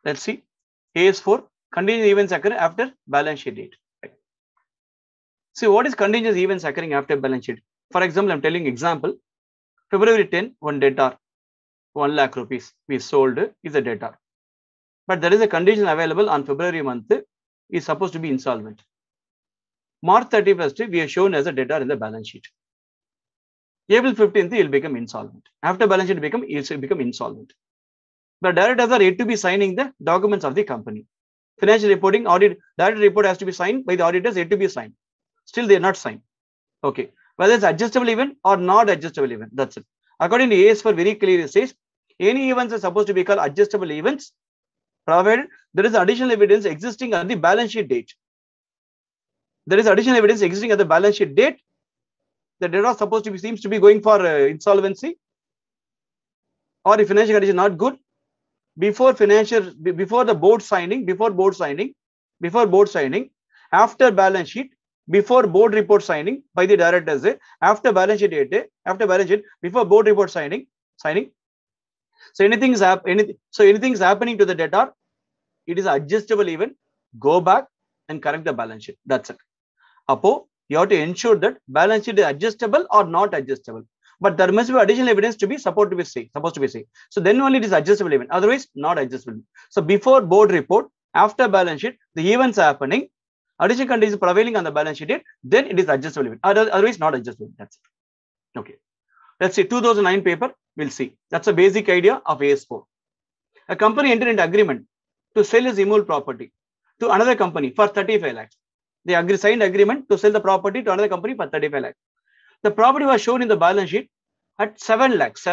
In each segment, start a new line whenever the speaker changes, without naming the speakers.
Let's see. AS4, contingent events occur after balance sheet date. Right. See, what is contingent events occurring after balance sheet? For example, I'm telling example. February 10, one debtor, 1 lakh rupees we sold is a debtor. But there is a condition available on February month is supposed to be insolvent. March 31st, we are shown as a debtor in the balance sheet. April 15th, it will become insolvent. After balance sheet, it will become insolvent. The directors are yet to be signing the documents of the company. Financial reporting, audit, director report has to be signed by the auditors, yet to be signed. Still, they are not signed. Okay. Whether it's adjustable event or not adjustable event, that's it. According to AS4, very clearly says, any events are supposed to be called adjustable events, provided there is additional evidence existing at the balance sheet date. There is additional evidence existing at the balance sheet date. The debtor supposed to be seems to be going for insolvency, or if financial condition not good. Before the board signing, after balance sheet, before board report signing by the directors, after balance sheet date, before board report signing. So anything is happening to the debtor, it is adjustable event. Go back and correct the balance sheet. That's it. Apo, you have to ensure that balance sheet is adjustable or not adjustable. But there must be additional evidence to be supposed to be say. So then only it is adjustable event. Otherwise, not adjustable. So before board report, after balance sheet, the events are happening. Additional conditions prevailing on the balance sheet date, then it is adjustable event. Otherwise, not adjustable. That's it. Okay. Let's see 2009 paper. We'll see. That's a basic idea of AS4. A company entered into agreement to sell its immovable property to another company for 35 lakhs. They signed agreement to sell the property to another company for 35 lakhs. The property was shown in the balance sheet at 7 lakhs.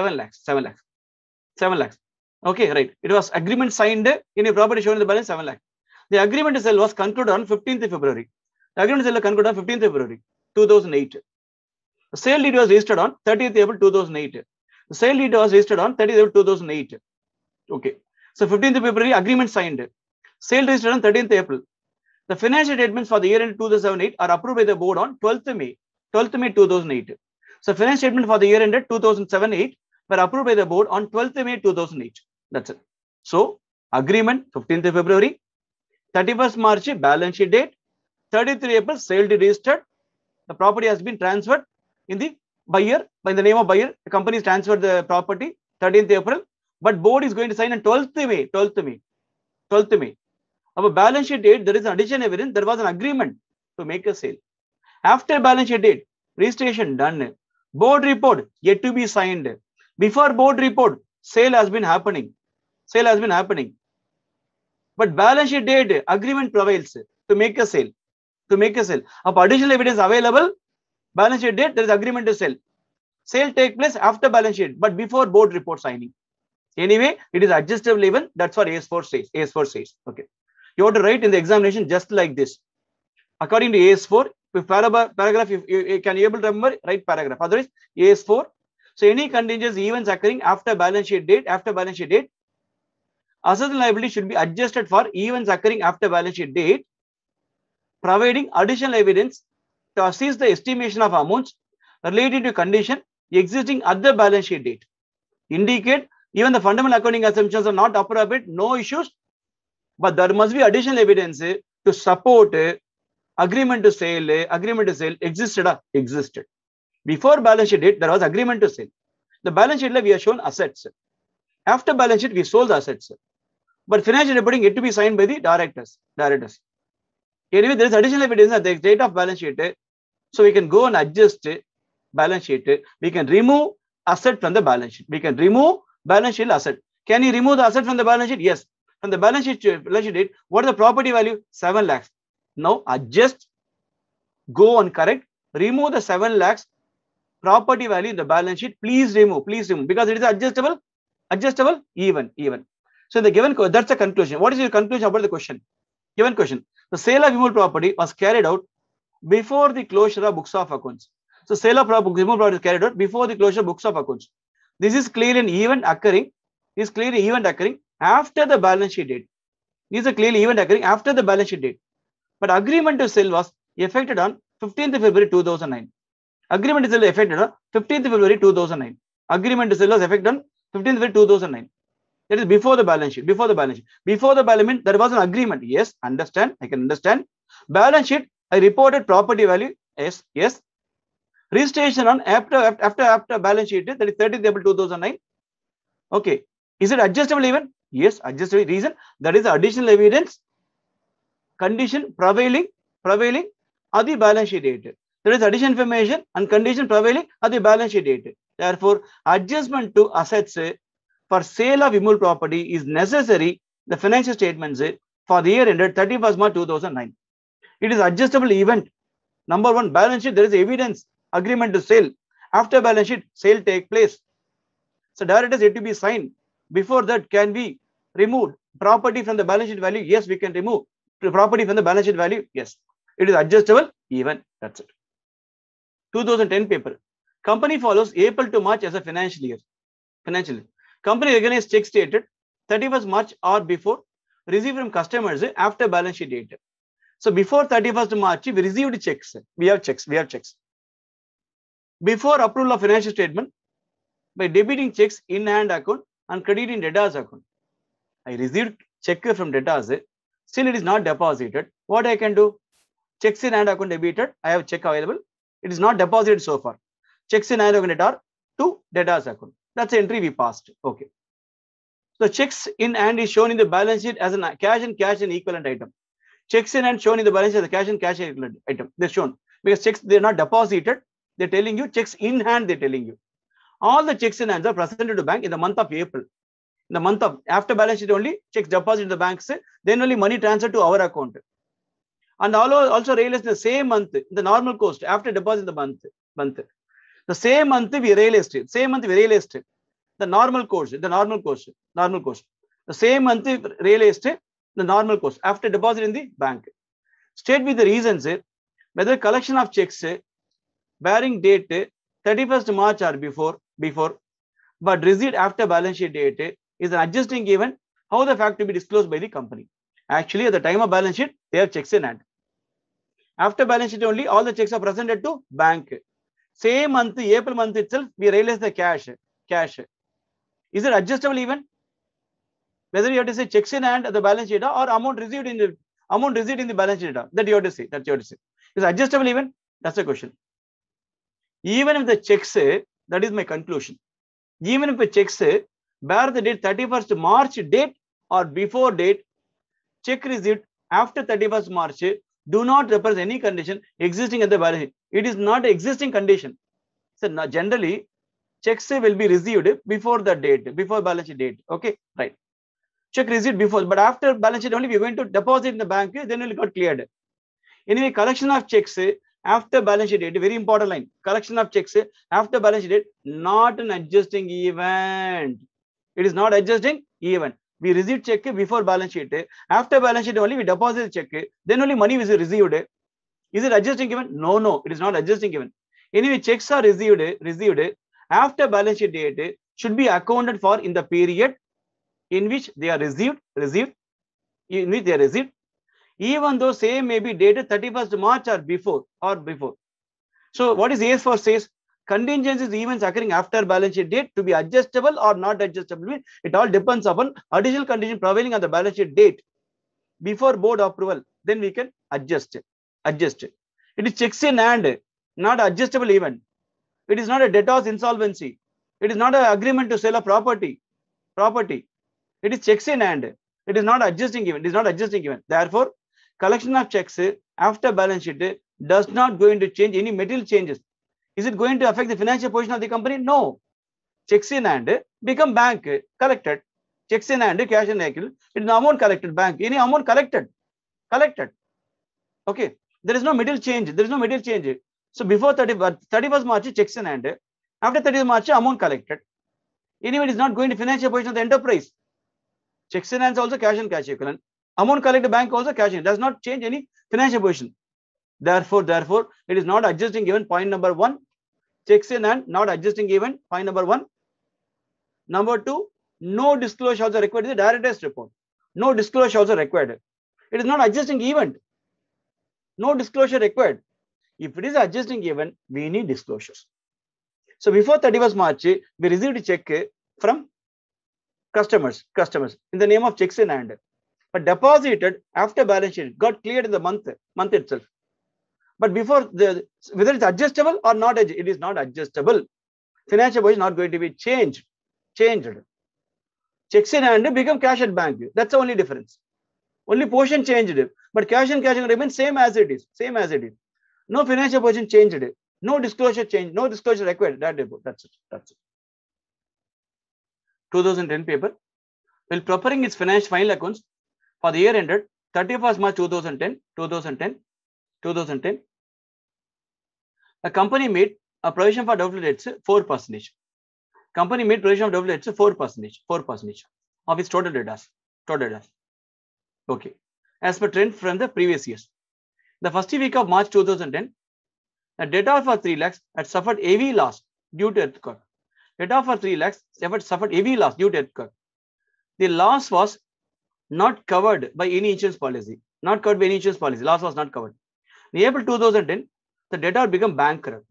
Okay, right. It was agreement signed in a property shown in the balance 7 lakhs. The agreement to sell was concluded on 15th February. The agreement to sell was concluded on 15th February 2008. The sale deed was registered on 30th April 2008. The sale deed was registered on 30th April 2008. Okay. So 15th February, agreement signed. Sale registered on 13th April. The financial statements for the year end 2007-8 are approved by the board on 12th May 2008. So financial statement for the year ended 2007-8 were approved by the board on 12th May 2008. That's it. So agreement 15th February, 31st March balance sheet date, 33 April sale deed registered. The property has been transferred in the buyer, by the name of buyer. The company has transferred the property 13th April, but board is going to sign on 12th May. Our balance sheet date, there is an additional evidence. There was an agreement to make a sale. After balance sheet date, registration done. Board report yet to be signed. Before board report, sale has been happening. But balance sheet date, agreement prevails to make a sale. Of additional evidence available, balance sheet date, there is agreement to sell. Sale take place after balance sheet, but before board report signing. Anyway, it is adjustable event. That's what AS4 says. Okay. You have to write in the examination just like this. According to AS4, if paragraph, you can able to remember, write paragraph. Otherwise, AS4. So any contingent events occurring after balance sheet date, assets and liability should be adjusted for events occurring after balance sheet date, providing additional evidence to assist the estimation of amounts related to condition existing at the balance sheet date. Indicate even the fundamental accounting assumptions are not appropriate, no issues, but there must be additional evidence to support agreement to sale existed. Before balance sheet date, there was agreement to sell. The balance sheet we have shown assets. After balance sheet, we sold the assets. But financial reporting yet to be signed by the directors. Anyway, there is additional evidence at the date of balance sheet. So we can go and adjust balance sheet. We can remove asset from the balance sheet. Asset. Can you remove the asset from the balance sheet? Yes. From the balance sheet date, what is the property value? 7 lakhs. Now adjust, go and correct, remove the 7 lakhs property value in the balance sheet. Please remove, because it is adjustable, even. So the given, that's the conclusion. What is your conclusion about the question? Given question. The sale of immovable property was carried out before the closure of books of accounts. So sale of immovable property is carried out before the closure of books of accounts. This is clearly an event occurring. After the balance sheet date. These are clearly event occurring after the balance sheet date. But agreement to sell was effected on 15th February 2009. Agreement to sell effected on 15th February 2009. Agreement to sell was effected on 15th February 2009. That is before the balance sheet. Before the balance sheet. Before the balance sheet, there was an agreement. Yes, understand. I can understand. Balance sheet, I reported property value. Yes, yes. Registration on after balance sheet, that is 30th April 2009. Okay. Is it adjustable even? Yes, adjustable. Reason, that is additional evidence, condition prevailing at the balance sheet date. There is additional information and condition prevailing at the balance sheet date. Therefore, adjustment to assets for sale of immovable property is necessary. The financial statements for the year ended 31st March 2009. It is adjustable event. Number one, balance sheet, there is evidence, agreement to sell. After balance sheet, sale take place. So directors yet to be signed. Before that, can we remove property from the balance sheet value? Yes, we can remove property from the balance sheet value. Yes, it is adjustable even. That's it. 2010 paper. Company follows April to March as a financial year. Company recognized checks dated 31st March or before received from customers after balance sheet date. So before 31st March, we received checks. We have checks. Before approval of financial statement, by debiting checks in hand account and crediting debtors account. I received check from debtors. Still it is not deposited. What I can do? Checks in hand account debited. I have check available. It is not deposited so far. Checks in hand account debtor to debtors account. That's the entry we passed. Okay. So checks in hand is shown in the balance sheet as a cash and equivalent item. Checks in hand shown in the balance sheet as a cash and equivalent item. They're shown because checks, they're not deposited. They're telling you checks in hand. They're telling you. All the checks in hands are presented to bank in the month of April. In the month of after balance sheet only, checks deposited in the banks, then only money transferred to our account. And also realized the same month, the normal cost after deposit the month. The same month we realized it. The normal cost. The same month we realized the normal cost after deposit in the bank. State with the reasons whether collection of checks bearing date 31st March or before, but received after balance sheet date is an adjusting event. How the fact to be disclosed by the company? Actually, at the time of balance sheet, they have checks in hand. After balance sheet only, all the checks are presented to bank. Same month, April month itself, we realize the cash. Is it adjustable event? Whether you have to say checks in hand at the balance sheet or amount received in the balance sheet, that you have to say. Is it adjustable event? That's the question. Even if the checks, that is my conclusion. Even if the checks bear the date 31st March date or before date, check received after 31st March do not represent any condition existing at the balance sheet. It is not an existing condition. So generally, checks will be received before the date, before balance sheet date. Okay, right. Check received before, but after balance sheet only we are going to deposit in the bank, then it will got cleared. Anyway, collection of checks after balance sheet date, very important line. Collection of checks after balance sheet date, not an adjusting event. It is not adjusting event. We received check before balance sheet. After balance sheet only we deposit the check. Then only money is received. Is it adjusting event? No, it is not adjusting event. Anyway, checks are received after balance sheet date should be accounted for in the period in which they are received, even though same may be dated 31st March or before. So what is AS4 says? Contingencies events occurring after balance sheet date to be adjustable or not adjustable. It all depends upon additional condition prevailing on the balance sheet date before board approval. Then we can adjust it. It is checks in hand, not adjustable event. It is not a debtor's insolvency. It is not an agreement to sell a property. It is checks in hand. It is not adjusting event. Therefore, collection of checks after balance sheet does not going to change any material changes. Is it going to affect the financial position of the company? No. Checks in hand become bank collected. Checks in hand, cash and equivalent. It is an amount collected bank. Any amount collected. Okay. There is no material change. So before 31st March, checks in hand. After 31st March, amount collected. Anyway, it is not going to financial position of the enterprise. Checks in hand also cash and cash equivalent. Amount collected bank also cash in. Does not change any financial position. Therefore, it is not adjusting event. Point number 1. Checks in hand, not adjusting event. Point number 1. Number 2, no disclosure also required in the director's report. No disclosure also required. It is not adjusting event. No disclosure required. If it is adjusting event, we need disclosures. So before 31st March, we received a check from customers in the name of checks in hand, but deposited after balance sheet, got cleared in the month itself. But before whether it's adjustable or not, it is not adjustable. Financial position not going to be changed. Checks in hand become cash at bank. That's the only difference. Only portion changed, but cash and cash remains same as it is. No financial position changed. No disclosure change. No disclosure required. That's it. 2010 paper. While preparing its final accounts for the year ended 31st March 2010, the company made a provision for doubtful debts 4%. Company made provision of doubtful debts 4% of its total debtors. Okay. As per trend from the previous years. The first week of March 2010, the debtor for 3 lakhs had suffered heavy loss due to earthquake. Debtor for 3 lakhs suffered heavy loss due to earthquake. The loss was not covered by any insurance policy. Loss was not covered. In April 2010, the debtor became bankrupt.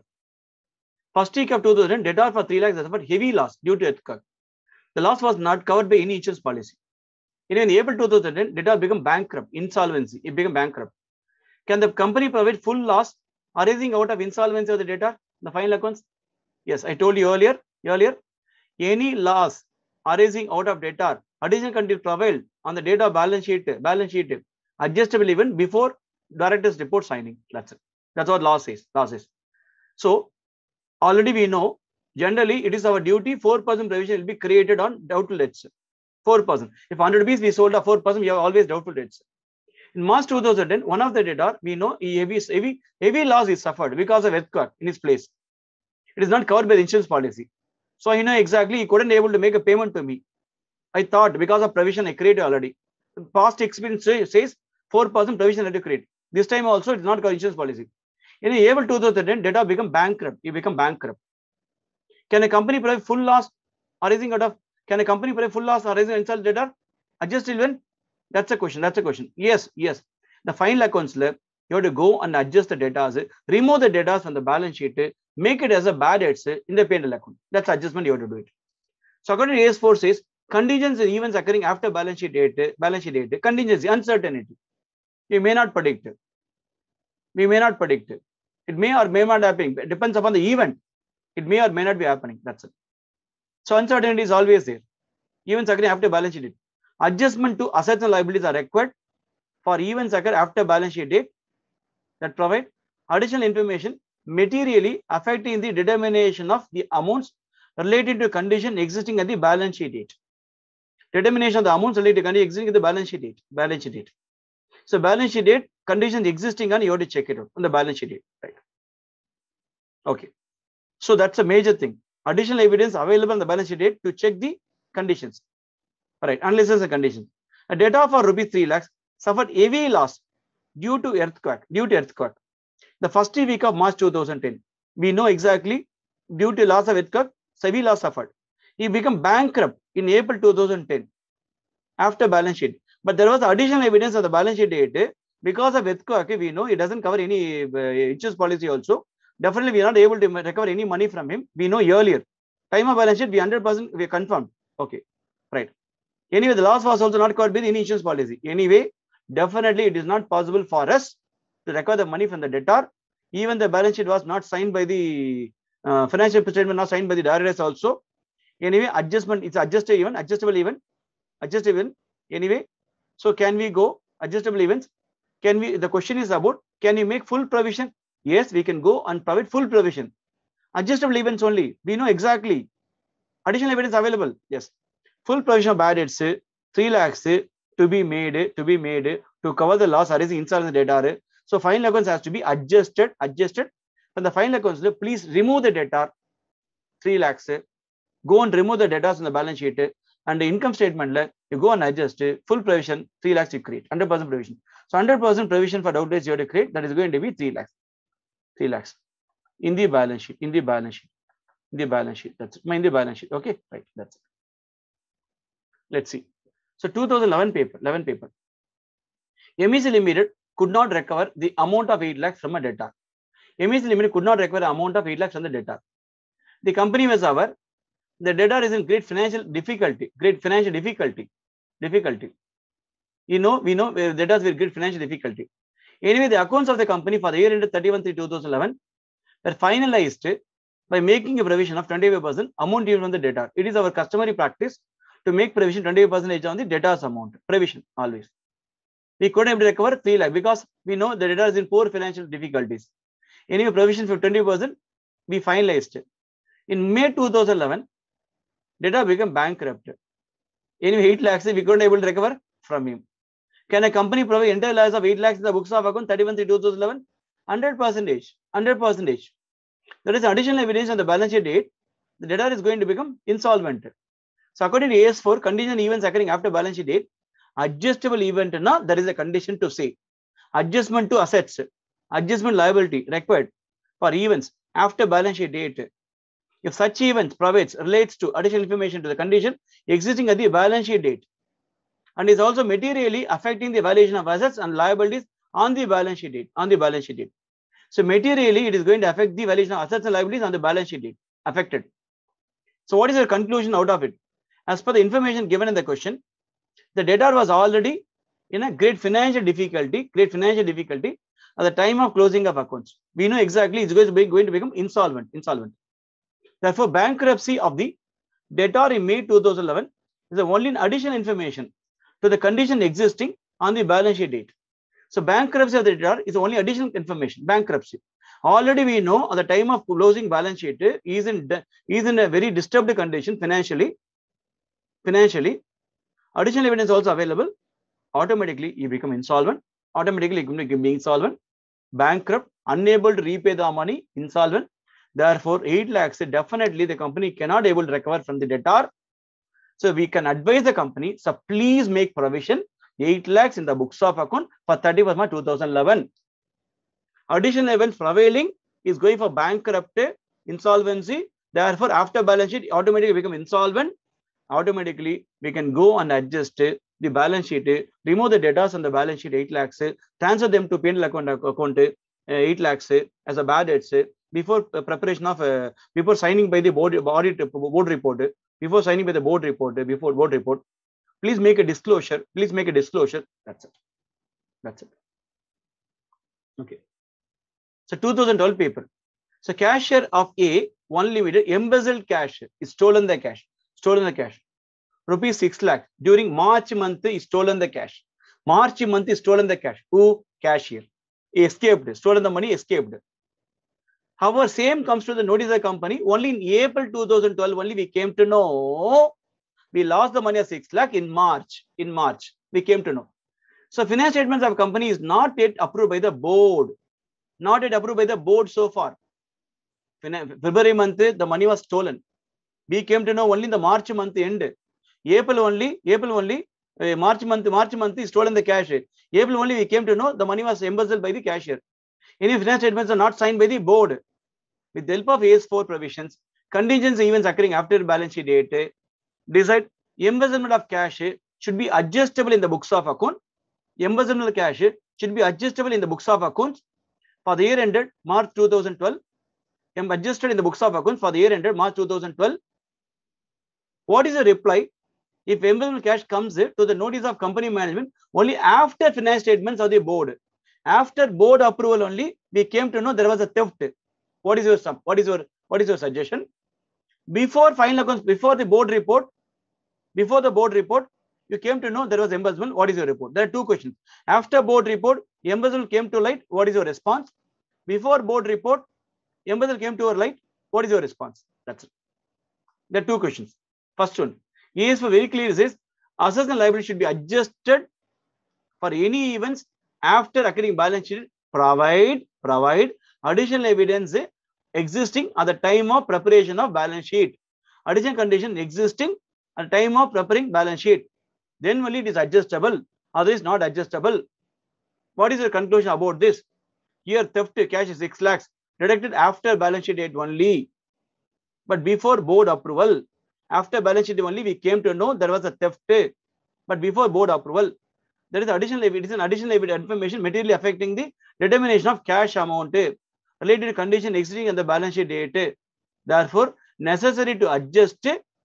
First week of 2010, debtor for 3 lakhs suffered heavy loss due to earthquake. The loss was not covered by any insurance policy. In April 2010, debtor became bankrupt, insolvency. It became bankrupt. Can the company provide full loss arising out of insolvency of the debtor? The final accounts? Yes, I told you earlier. Any loss arising out of debtor, additional condition prevailed on the date of balance sheet, adjustable even before director's report signing. That's it. That's what law says. So already we know, generally it is our duty, 4% provision will be created on doubtful debts. 4%. If 100 rupees we sold at 4%, we have always doubtful debts. In March 2010, one of the debtor, we know heavy loss is suffered because of earthquake in his place. It is not covered by the insurance policy. So I know exactly he couldn't able to make a payment to me. I thought because of provision I created already. Past experience says 4% provision had to create. This time also it is not covered insurance policy. In April 2010, debtor become bankrupt. He become bankrupt. Can a company provide full loss arising out of? Can a company provide full loss arising insult debtor? Adjust even? That's a question. Yes. The final accounts, you have to go and adjust the data, remove the data from the balance sheet, make it as a bad debts in the P&L account. That's adjustment you have to do it. So according to AS4 says, contingents and events occurring after balance sheet date, contingency, uncertainty. We may not predict. It may or may not happen. It depends upon the event. It may or may not be happening. That's it. So uncertainty is always there. Events occurring after balance sheet date. Adjustment to assets and liabilities are required for events occur after balance sheet date that provide additional information materially affecting the determination of the amounts related to condition existing at the balance sheet date. Determination of the amounts related to condition existing at the balance sheet date. So balance sheet date, conditions existing, and you have to check it out on the balance sheet date. Right. Okay. So that's a major thing. Additional evidence available on the balance sheet date to check the conditions. All right, analysis the condition. A debtor for rupees 3 lakhs suffered heavy loss due to earthquake. The first week of March 2010, we know exactly due to loss of earthquake, heavy loss suffered. He became bankrupt in April 2010 after balance sheet. But there was additional evidence of the balance sheet date because of earthquake. We know it doesn't cover any insurance policy also. Definitely, we are not able to recover any money from him. We know earlier. Time of balance sheet, we 100% we confirmed. Okay, right. Anyway, the loss was also not covered by any insurance policy. Anyway, definitely it is not possible for us to recover the money from the debtor. Even the balance sheet was not signed by the financial statement, not signed by the directors also. Anyway, adjustment, it's adjustable even. Anyway, so can we go adjustable events? The question is about, can you make full provision? Yes, we can go and provide full provision. Adjustable events only. We know exactly. Additional evidence available. Yes. Full provision of bad debts, 3 lakhs to be made to cover the loss arising inside the debtor. So final accounts has to be adjusted. From the final accounts, please remove the debtor 3 lakhs. Go and remove the debtors on the balance sheet, and the income statement, you go and adjust full provision 3 lakhs you create 100% provision. So 100% provision for doubtful debts you have to create. That is going to be 3 lakhs. 3 lakhs in the balance sheet. That's it. In the balance sheet. Okay, right. That's it. Let's see. So 2011 paper. MEC Limited could not recover the amount of 8 lakhs from a debtor. MEC Limited could not recover the amount of 8 lakhs from the debtor. The company was aware the debtor is in great financial difficulty. We know debtors with great financial difficulty. Anyway, the accounts of the company for the year ended 31/3/2011 were finalized by making a provision of 25% amount due from the debtor. It is our customary practice to make provision 25% on the debtor's amount. Provision always. We couldn't able to recover 3 lakh because we know the debtor is in poor financial difficulties. Anyway, provision for 20% we finalized. In May 2011, debtor became bankrupt. Anyway, 8 lakhs we couldn't able to recover from him. Can a company provide entire loss of 8 lakhs in the books of account 31/3/2011? 100%. 100%. That is additional evidence on the balance sheet date. The debtor is going to become insolvent. So according to AS4, contingent events occurring after balance sheet date, adjustable event, now there is a condition to say. Adjustment to assets, adjustment liability required for events after balance sheet date. If such events provides relates to additional information to the condition existing at the balance sheet date and is also materially affecting the valuation of assets and liabilities on the balance sheet date. So materially, it is going to affect the valuation of assets and liabilities on the balance sheet date affected. So what is your conclusion out of it? As per the information given in the question, the debtor was already in a great financial difficulty at the time of closing of accounts. We know exactly it's going to become insolvent. Therefore, bankruptcy of the debtor in May 2011 is the only additional information to the condition existing on the balance sheet date. So bankruptcy of the debtor is only additional information. Bankruptcy. Already we know at the time of closing balance sheet is in a very disturbed condition financially. Additional evidence also available. Automatically you become insolvent. Automatically you become insolvent. Bankrupt, unable to repay the money, insolvent. Therefore, 8 lakhs definitely the company cannot able to recover from the debtor. So we can advise the company, so please make provision 8 lakhs in the books of account for 31st March 2011. Additional events prevailing is going for bankrupt, insolvency. Therefore, after balance sheet, automatically become insolvent. Automatically, we can go and adjust the balance sheet, remove the debtors on the balance sheet 8 lakhs, transfer them to P&L account 8 lakhs as a bad debts before preparation of before signing by the board report. Before signing by the board report, please make a disclosure. That's it. Okay. So 2012 paper. So cashier of A1 Limited embezzled cash, is stolen the cash. Rupees 6 lakh. During March month, is stolen the cash. Who? Cashier. Escaped. Stolen the money, escaped. However, same comes to the notice of the company. Only in April 2012, only we came to know we lost the money of 6 lakh in March. We came to know. So finance statements of company is not yet approved by the board. So far. February month, the money was stolen. We came to know only in the March month end. April only, March month is stolen the cash. April only we came to know the money was embezzled by the cashier. Any finance statements are not signed by the board. With the help of AS4 provisions, contingency events occurring after balance sheet date, decide embezzlement of cash should be adjustable in the books of account. Embezzlement of cash should be adjustable in the books of accounts for the year ended March 2012. Adjusted in the books of accounts for the year ended March 2012. What is the reply? If embezzlement cash comes to the notice of company management only after finance statements of the board. After board approval only, we came to know there was a theft. What is your suggestion? Before final accounts, before the board report, you came to know there was embezzlement. What is your report? There are two questions. After board report, embezzlement came to light. What is your response? Before board report, embezzlement came to your light. What is your response? That's it. There are two questions. First one, AS4 very clearly says assets and liabilities should be adjusted for any events after occurring balance sheet. Provide additional evidence existing at the time of preparation of balance sheet. Additional condition existing at the time of preparing balance sheet. Then only it is adjustable. Otherwise not adjustable. What is your conclusion about this? Here theft cash is 6 lakhs deducted after balance sheet date only. But before board approval, after balance sheet only we came to know there was a theft. But before board approval, there is additional information materially affecting the determination of cash amount related to condition existing on the balance sheet date. Therefore, necessary to adjust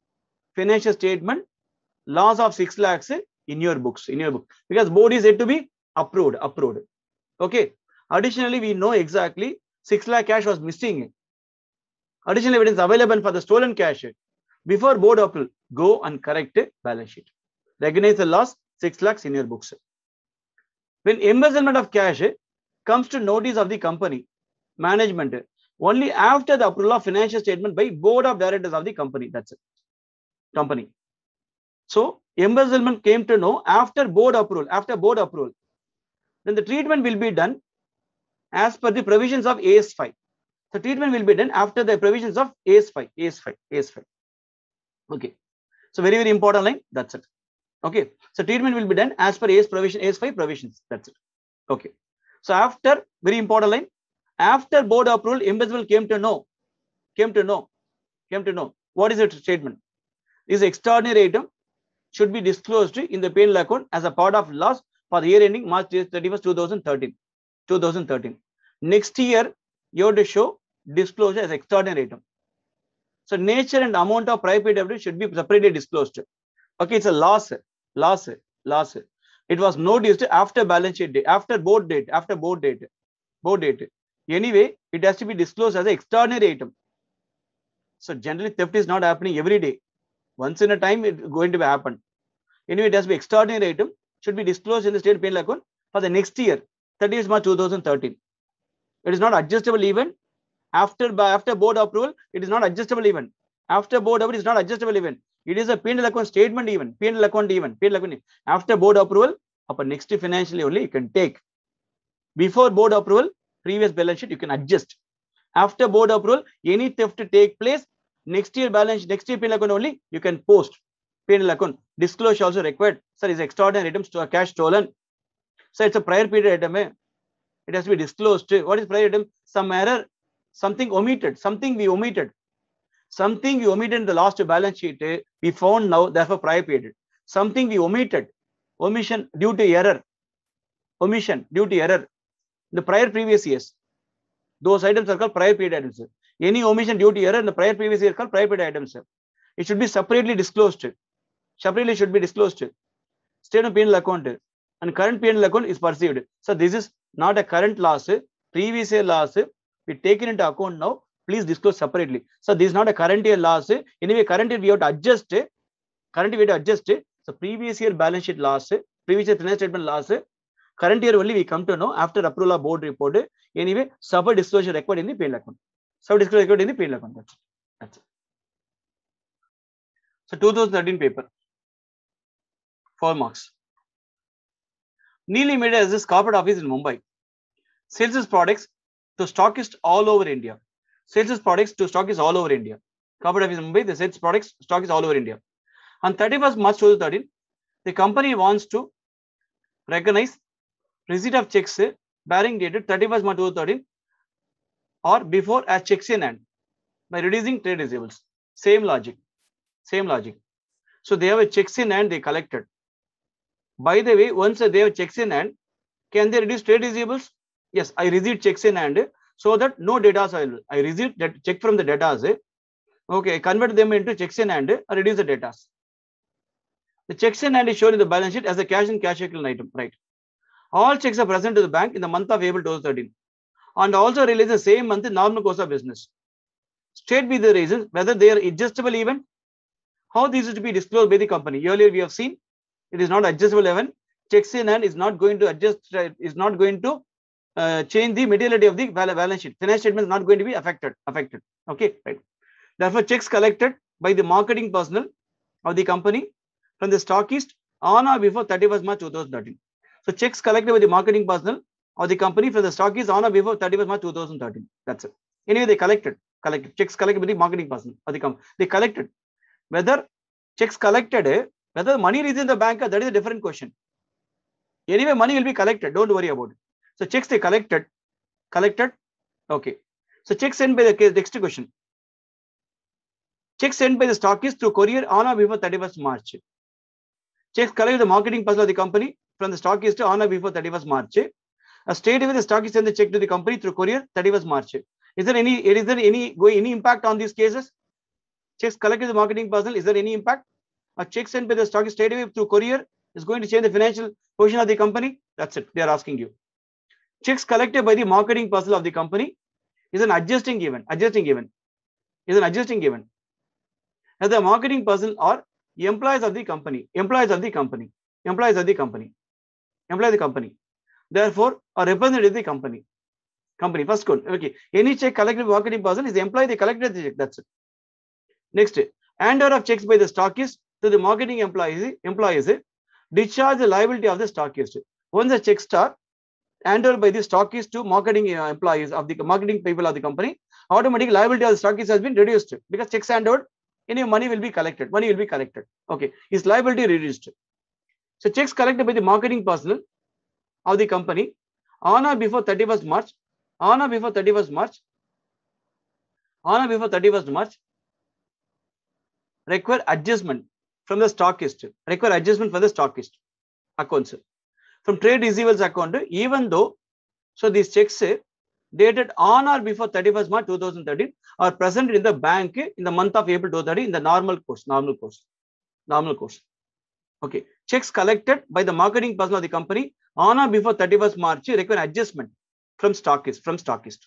financial statement, loss of 6 lakhs in your books, because board is yet to be approved. Okay. Additionally, we know exactly 6 lakh cash was missing. Additional evidence available for the stolen cash. Before board approval, go and correct balance sheet. Recognize the loss, 6 lakhs in your books. When embezzlement of cash comes to notice of the company management, only after the approval of financial statement by board of directors of the company. That's it. Company. So embezzlement came to know after board approval. Then the treatment will be done as per the provisions of AS5. So treatment will be done after the provisions of AS5. Okay. So very, very important line. That's it. Okay. So treatment will be done as per AS5 provisions. That's it. Okay. So after, very important line, after board approval, embezzlement came to know. What is the statement? This extraordinary item should be disclosed in the P&L account as a part of loss for the year ending March 31st, 2013. Next year, you have to show disclosure as extraordinary item. So nature and amount of prior period liability should be separately disclosed. Okay, it's a loss. It was noticed after balance sheet date, after board date. Anyway, it has to be disclosed as an extraordinary item. So generally, theft is not happening every day. Once in a time, it's going to happen. Anyway, it has to be extraordinary item, should be disclosed in the state P&L account for the next year, 30th March 2013. It is not adjustable even. After board approval, it is not adjustable even. After board approval, it is not adjustable even. It is a P&L account statement even. P&L account even. After board approval, upon next financial year only you can take. Before board approval, previous balance sheet you can adjust. After board approval, any theft to take place, next year P&L account only you can post. P&L account disclosure also required. Sir, is extraordinary items to a cash stolen. So it's a prior period item. It has to be disclosed. What is prior item? Some error, something omitted, something we omitted in the last balance sheet. We found now, therefore prior period. Something we omitted, omission due to error. The prior previous years. Those items are called prior period items. Any omission due to error in the prior previous year called prior period items. It should be separately disclosed. State of P&L account and current P&L account is perceived. So this is not a current loss, previous year loss. We taken into account now. Please disclose separately. So this is not a current year loss. Anyway, current year we have to adjust. So previous year balance sheet loss, previous year financial statement loss. Current year only we come to know after approval of board report. Anyway, separate disclosure required in the P&L account. That's it. So 2013 paper, 4 marks. Neely Media has this corporate office in Mumbai. Sells its products to stockists all over India. Corporate office in Mumbai, they sell products, stockists all over India. On 31st March 2013, the company wants to recognize receipt of checks bearing dated 31st March 2013 or before as checks in hand by reducing trade receivables. Same logic. So they have a checks in hand they collected. By the way, once they have checks in hand, can they reduce trade receivables? Yes, I received checks in hand so that no data is available. I received that check from the data. Okay, convert them into checks in hand or reduce the data. The checks in hand is shown in the balance sheet as a cash and cash equivalent item, right? All checks are present to the bank in the month of April 2013 and also released the same month in normal course of business. State be the reasons whether they are adjustable even. How these is to be disclosed by the company. Earlier we have seen it is not adjustable even. Checks in hand is not going to adjust, is not going to change the materiality of the balance sheet. Financial statement is not going to be affected. Okay, right. Therefore, checks collected by the marketing personnel of the company from the stockist on or before 31st March 2013. So checks collected by the marketing personnel of the company from the stockist on or before 31st March 2013. That's it. Anyway, they collected checks collected by the marketing personnel of the company. They collected. Whether checks collected, whether money is in the bank, that is a different question. Anyway, money will be collected. Don't worry about it. So checks they collected. Okay. So checks sent by the next question. Checks sent by the stockist through courier on or before 31st March. Checks collected the marketing personnel of the company from the stockist on or before 31st March. A state with the stockist sent the check to the company through courier 31st March. Is there any impact on these cases? Checks collected by the marketing personnel, is there any impact? A check sent by the stockist straight away through courier is going to change the financial position of the company? That's it. They are asking you. Checks collected by the marketing personnel of the company is an adjusting event. Adjusting event is an adjusting event. As the marketing personnel or employees of the company, employees of the company, employees of the company, employees of the company, therefore a representative of the company. Company first code. Okay. Any check collected by marketing person is the employee, they collected the check. That's it. Next, handover of checks by the stockist to the marketing employees discharge the liability of the stockist. Once the checks are handed by the stockist to marketing employees of the marketing people of the company, automatically liability of the stockist has been reduced because checks handed, any money will be collected. Money will be collected. Okay, is liability reduced? So checks collected by the marketing personnel of the company on or before 31st March, on or before 31st March, on or before 31st March, require adjustment from the stockist. Require adjustment for the stockist accounts. From trade receivables account, even though, so these checks dated on or before 31st March 2013 are present in the bank in the month of April 2013 in the normal course. Okay. Checks collected by the marketing personnel of the company on or before 31st March require adjustment from stockist.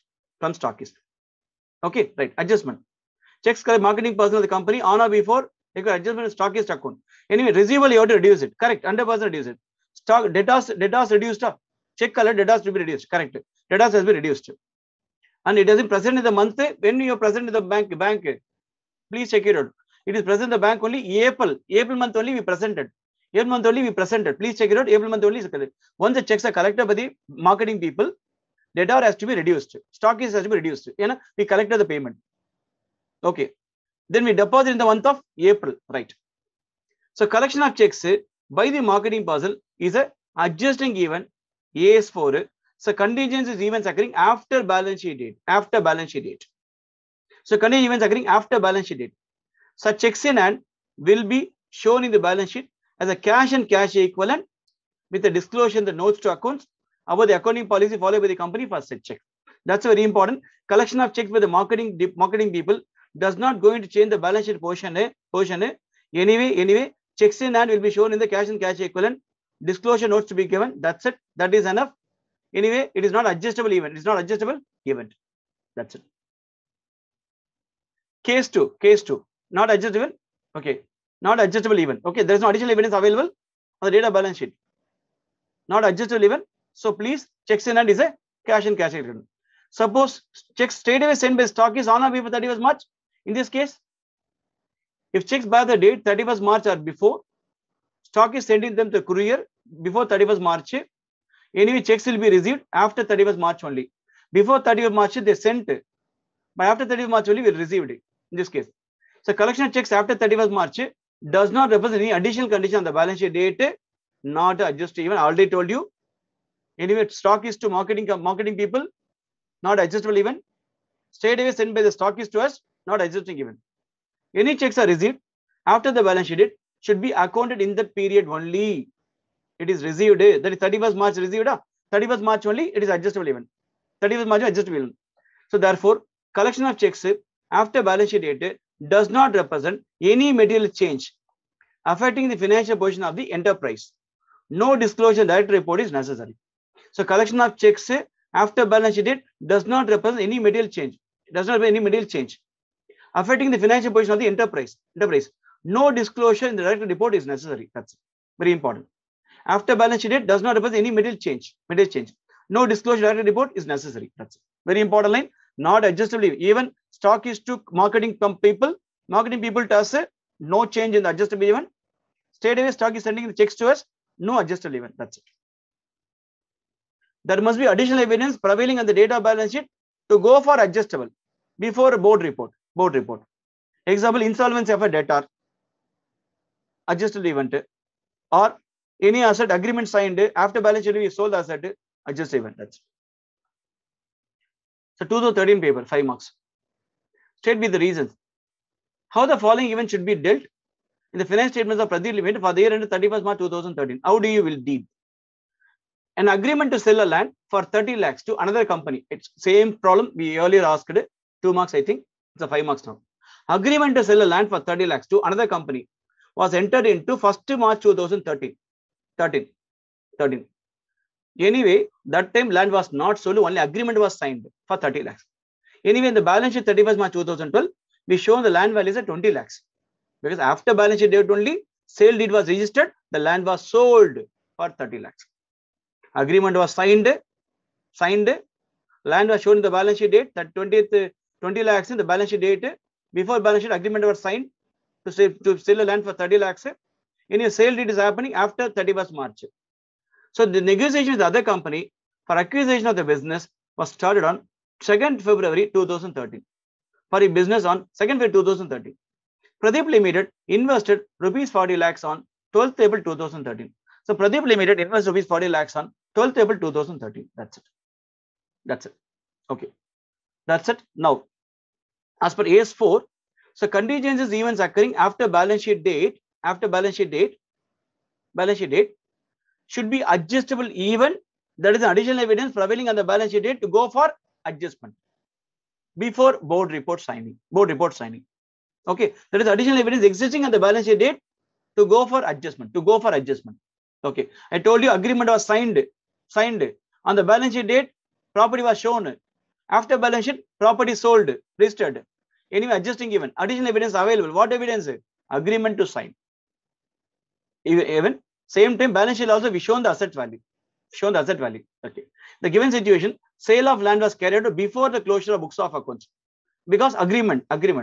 Okay, right. Adjustment. Checks collected marketing personnel of the company on or before require adjustment in stockist account. Anyway, receivable you have to reduce it. Correct. 100% reduce it. Stock debtors reduced. Check collected debtors to be reduced. Correct. Debtors has been reduced. And it has been present in the month when you are present in the bank. Please check it out. It is present in the bank only April month only we presented. April month only we presented. Please check it out. April month only is correct. Once the checks are collected by the marketing people, debtor has to be reduced. Stock has to be reduced. You know, we collected the payment. Okay. Then we deposit in the month of April. Right. So collection of checks by the marketing personnel is a adjusting event. AS4. So contingency events occurring after balance sheet date. After balance sheet date. So contingent events occurring after balance sheet date. Such checks in hand will be shown in the balance sheet as a cash and cash equivalent with the disclosure in the notes to accounts about the accounting policy followed by the company for such check. That's very important. Collection of checks by the marketing people does not going to change the balance sheet portion. Anyway, checks in hand will be shown in the cash and cash equivalent. Disclosure notes to be given. That's it. That is enough. Anyway, it is not adjustable event. It's not adjustable event. That's it. Case 2. Not adjustable. Okay. Not adjustable event. Okay. There is no additional evidence available on the data balance sheet. Not adjustable event. So please, checks in hand is a cash and cash equivalent. Suppose checks straight away sent by stockist on or before 31st March. In this case, if checks by the date 31st March or before, stock is sending them to courier before 31st March. Anyway, checks will be received after 31st March only. Before 31st March, they sent, but after 31st March only we received it. In this case, so collection of checks after 31st March does not represent any additional condition on the balance sheet date. Not adjusted even. I already told you. Anyway, stock is to marketing people, not adjustable even. Straight away sent by the stockist to us, not adjusting even. Any checks are received after the balance sheet date should be accounted in that period only. It is received. That is 31st March received. 31st March only it is adjustable even. 31st March adjustable even. So therefore, collection of checks after balance sheet date does not represent any material change affecting the financial position of the enterprise. No disclosure direct report is necessary. So collection of checks after balance sheet date does not represent any material change. It does not have any material change affecting the financial position of the enterprise. No disclosure in the direct report is necessary. That's very important. After balance sheet date does not represent any material change. No disclosure direct report is necessary. That's very important line. Not adjustable. Even stock is to marketing people. Marketing people to us, no change in the adjustable event. Straight away stock is sending the checks to us, no adjustable event. That's it. There must be additional evidence prevailing on the data balance sheet to go for adjustable before a board report. Example, insolvency of a debtor, adjustable event, or any asset agreement signed after balance sheet we sold the asset, adjustable event. That's it. So 2013 paper, 5 marks. State with the reasons. How the following event should be dealt in the finance statements of Pradeep Limited for the year ended 31st March 2013. How do you will deal? An agreement to sell a land for 30 lakhs to another company. It's same problem we earlier asked. 2 marks, I think. It's a 5 marks now. Agreement to sell a land for 30 lakhs to another company was entered into 1st March 2013. 13. Anyway, that time land was not sold, only agreement was signed for 30 lakhs. Anyway, in the balance sheet 31st March 2012, we show the land value is at 20 lakhs. Because after balance sheet date only, sale deed was registered, the land was sold for 30 lakhs. Agreement was signed, land was shown in the balance sheet date, that 20 lakhs in the balance sheet date. Before balance sheet, agreement was signed to sell the land for 30 lakhs. Any sale deed is happening after 31st March. So the negotiation with the other company for acquisition of the business was started on 2nd February 2013. For a business on 2nd February 2013. Pradeep Limited invested rupees 40 lakhs on 12th April 2013. So Pradeep Limited invested rupees 40 lakhs on 12th April 2013. That's it. Okay. That's it. Now, as per AS4, so contingencies events occurring after balance sheet date, should be adjustable even, that is additional evidence prevailing on the balance sheet date to go for adjustment before board report signing. Okay, that is additional evidence existing on the balance sheet date to go for adjustment. Okay, I told you agreement was signed on the balance sheet date, property was shown. After balance sheet, property sold, registered. Anyway, adjusting given, additional evidence available. What evidence? Agreement to sign. Even same time, balance sheet also we shown the asset value. Okay. The given situation, sale of land was carried out before the closure of books of accounts, because agreement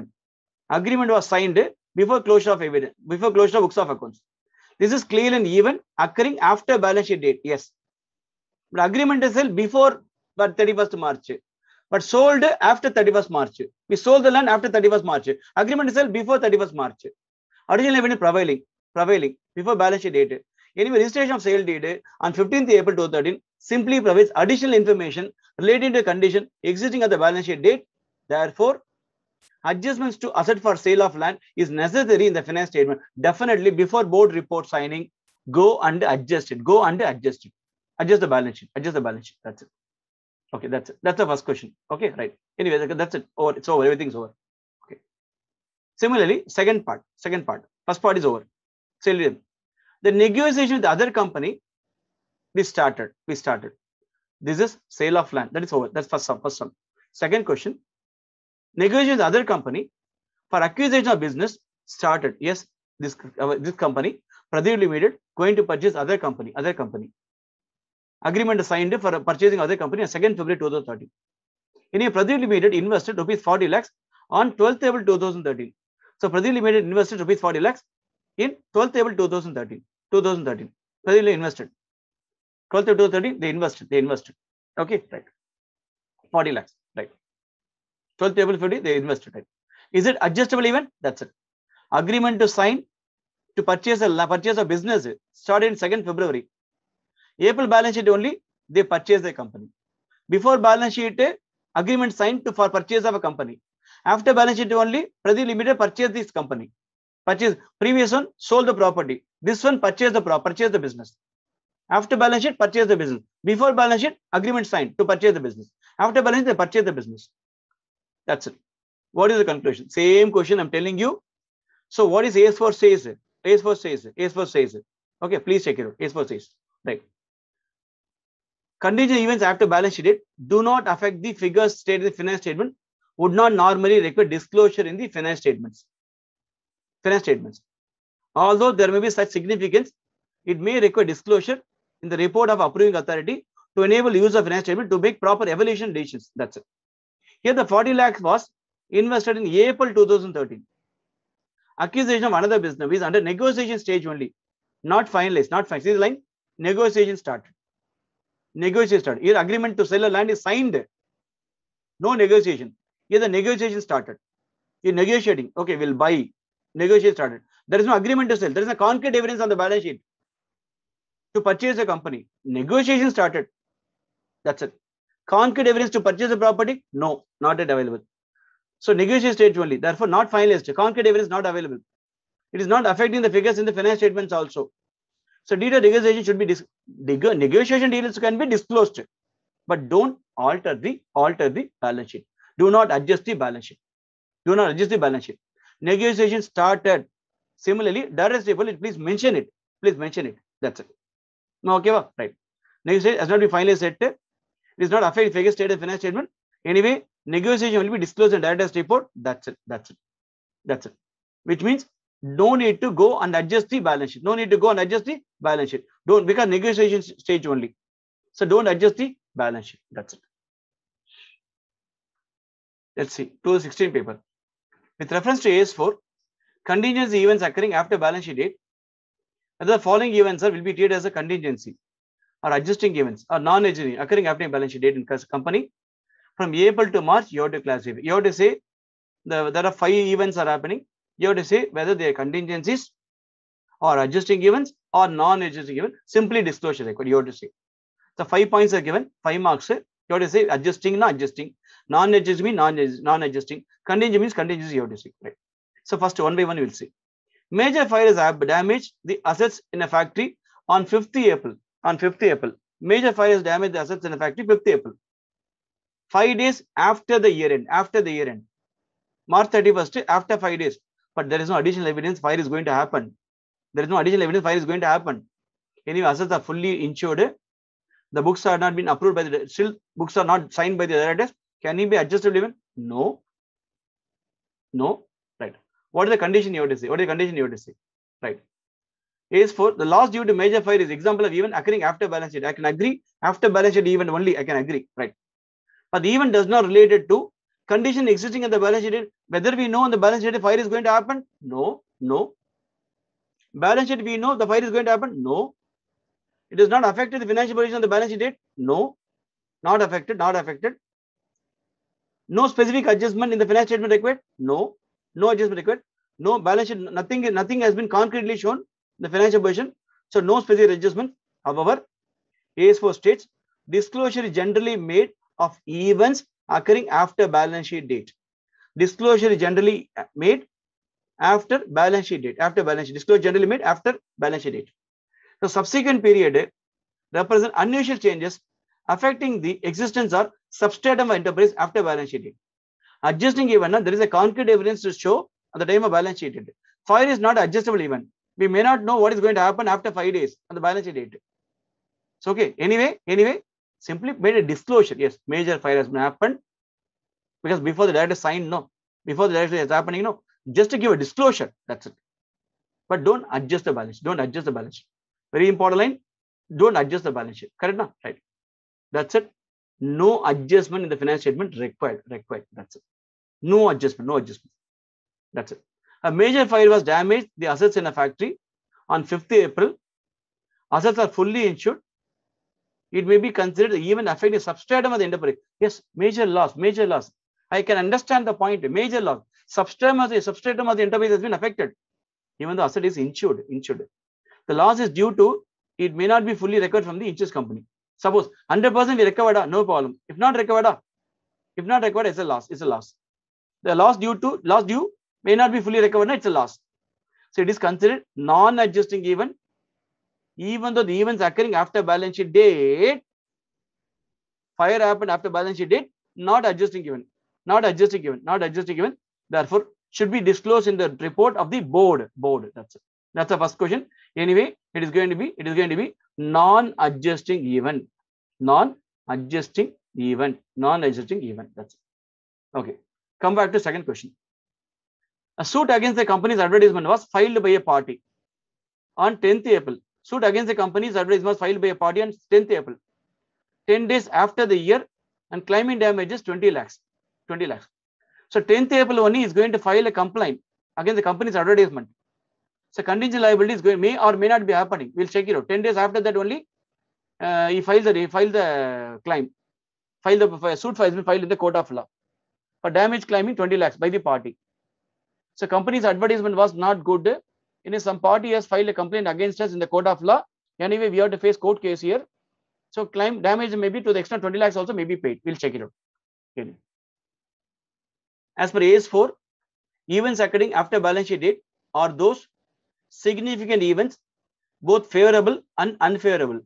was signed before closure of books of accounts. This is clear and even occurring after balance sheet date. Yes, but agreement is held before 31st March, but sold after 31st March. We sold the land after 31st March. Agreement is held before 31st March. Additional evidence prevailing before balance sheet date. Anyway, registration of sale deed on 15th April 2013 simply provides additional information relating to condition existing at the balance sheet date. Therefore, adjustments to asset for sale of land is necessary in the finance statement. Definitely before board report signing, go and adjust it. Adjust the balance sheet. That's it. Okay, that's it. That's the first question. Okay, right. Anyway, that's it. Over. It's over. Everything's over. Okay. Similarly, second part. First part is over. Sale. The negotiation with the other company, we started. This is sale of land. That is over. That's first sum. Second question. Negotiation with the other company for acquisition of business started. Yes, this company, Pradeep Limited, going to purchase other company. Agreement signed for purchasing other company on 2nd February 2013. In a Pradeep Limited invested rupees 40 lakhs on 12th April 2013. So Pradeep Limited invested rupees 40 lakhs in 12th April 2013. Pradeep Limited invested. 12th April 2013, they invested. Okay, right. 40 lakhs, right. 12th April 50, they invested. Right. Is it adjustable event? That's it. Agreement to sign to purchase a business started in 2nd February. April balance sheet only, they purchase the company. Before balance sheet, agreement signed for purchase of a company. After balance sheet only, Pradeep Limited purchased this company. Previous one sold the property. This one purchased the business. After balance sheet, purchase the business. Before balance sheet, agreement signed to purchase the business. After balance sheet, they purchase the business. That's it. What is the conclusion? Same question I'm telling you. So what is AS4 says? AS4 says. Okay, please check it out. AS4 says. Right. Contingent events after balance sheet date do not affect the figures stated in the finance statement, would not normally require disclosure in the finance statements. Although there may be such significance, it may require disclosure in the report of approving authority to enable use of finance statement to make proper evaluation decisions. That's it. Here the 40 lakhs was invested in April 2013. Acquisition of another business is under negotiation stage only, not finalized. See the line? Negotiation started. Here agreement to sell a land is signed. No negotiation. Here the negotiation started. You're negotiating. Okay, we'll buy. Negotiation started. There is no agreement to sell. There is a concrete evidence on the balance sheet to purchase a company. Negotiation started. That's it. Concrete evidence to purchase a property? No, not yet available. So negotiation stage only. Therefore, not finalized. Concrete evidence not available. It is not affecting the figures in the finance statements also. So detailed negotiation should be negotiation details can be disclosed, but don't alter the balance sheet. Do not adjust the balance sheet. Negotiation started. Similarly, directors table, please mention it. Please mention it. That's it. Okay, right. Negotiation has not been finally set. It is not affected figure stated finance statement. Anyway, negotiation will be disclosed in director's report. That's it. That's it. That's it. Which means no need to go and adjust the balance sheet. No need to go and adjust the balance sheet. Don't, because negotiation stage only. So don't adjust the balance sheet. That's it. Let's see. 2016 paper. With reference to AS4, contingency events occurring after balance sheet date, the following events will be treated as a contingency or adjusting events or non-adjusting occurring after balance sheet date in company. From April to March, you have to classify. You have to say there are 5 events are happening. You have to say whether they are contingencies or adjusting events or non-adjusting events. Simply disclosure required. You have to say. The 5 points are given, 5 marks. You have to say adjusting, not adjusting. Non-adjusting means non-adjusting. Contingent means contingency. You have to say. Right. So first, one by one, we will see. Major fires have damaged the assets in a factory on 5th April. On 5th April. Major fires damaged the assets in a factory 5th April. 5 days after the year end. After the year end. March 31st, after 5 days. But there is no additional evidence fire is going to happen. There is no additional evidence fire is going to happen. Anyway, assets are fully insured. The books are not been approved by the, still books are not signed by the directors. Can it be adjusted even? No. No. Right. What is the condition you have to say? What is the condition you have to say? Right. AS4, the loss due to major fire is example of event occurring after balance sheet. I can agree. After balance sheet event only, I can agree. Right. But the event does not related to condition existing in the balance sheet. Whether we know on the balance sheet fire is going to happen? No. No. Balance sheet we know the fire is going to happen? No. It is not affected the financial position on the balance sheet date? No. Not affected. Not affected. No specific adjustment in the financial statement required? No. No adjustment required. No balance sheet. Nothing has been concretely shown in the financial position. So no specific adjustment. However, AS4 states disclosure is generally made of events occurring after balance sheet date. Disclosure is generally made after balance sheet date. After balance sheet. Disclosure generally made after balance sheet date. The subsequent period represent unusual changes affecting the existence or substratum of enterprise after balance sheet date. Adjusting event, there is a concrete evidence to show at the time of balance sheet date. Fire is not adjustable event. We may not know what is going to happen after 5 days on the balance sheet date. So okay. Anyway, simply made a disclosure. Yes, major fire has been happened because before the director signed, no. Before the director is happening, no. Just to give a disclosure. That's it. But don't adjust the balance. Don't adjust the balance sheet. Very important line. Don't adjust the balance sheet. Correct now? Right. That's it. No adjustment in the financial statement required. That's it. No adjustment. No adjustment. That's it. A major fire was damaged the assets in a factory on 5th April. Assets are fully insured. It may be considered even affecting substratum of the enterprise. Yes, major loss. Major loss. I can understand the point. Major loss. Substratum of the enterprise has been affected. Even the asset is insured. The loss is due to it may not be fully recovered from the insurance company. Suppose 100% we recovered, no problem. If not recovered, it's a loss. It's a loss. The loss due may not be fully recovered, it's a loss. So it is considered non-adjusting event, even though the events occurring after balance sheet date, fire happened after balance sheet date, not adjusting event. Therefore, should be disclosed in the report of the board. That's it. That's the first question. Anyway, it is going to be non-adjusting event. Non-adjusting event. That's it. Okay. Come back to second question. A suit against the company's advertisement was filed by a party on 10th April. Suit against the company's advertisement was filed by a party on 10th April. 10 days after the year and claiming damages 20 lakhs. 20 lakhs. So 10th April only is going to file a complaint against the company's advertisement. So contingent liability is going may or may not be happening. We'll check it out. 10 days after that only, he filed the claim. Suit has been filed in the court of law for damage claiming 20 lakhs by the party. So company's advertisement was not good. Some party has filed a complaint against us in the court of law. Anyway, we have to face court case here. So claim damage maybe to the extent 20 lakhs also may be paid. We'll check it out. Okay. As per AS4, events occurring after balance sheet date are those significant events, both favorable and unfavorable,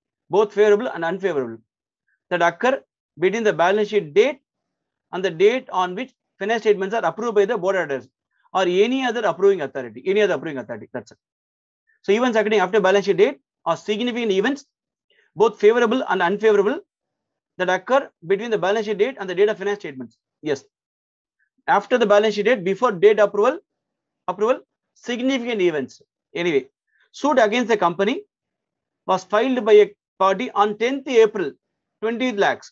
that occur between the balance sheet date and the date on which financial statements are approved by the board of directors, or any other approving authority. Any other approving authority. That's it. So events occurring after balance sheet date are significant events, both favorable and unfavorable, that occur between the balance sheet date and the date of finance statements. Yes. After the balance sheet date, before date approval, significant events. Anyway, suit against the company was filed by a party on 10th April, 20 lakhs.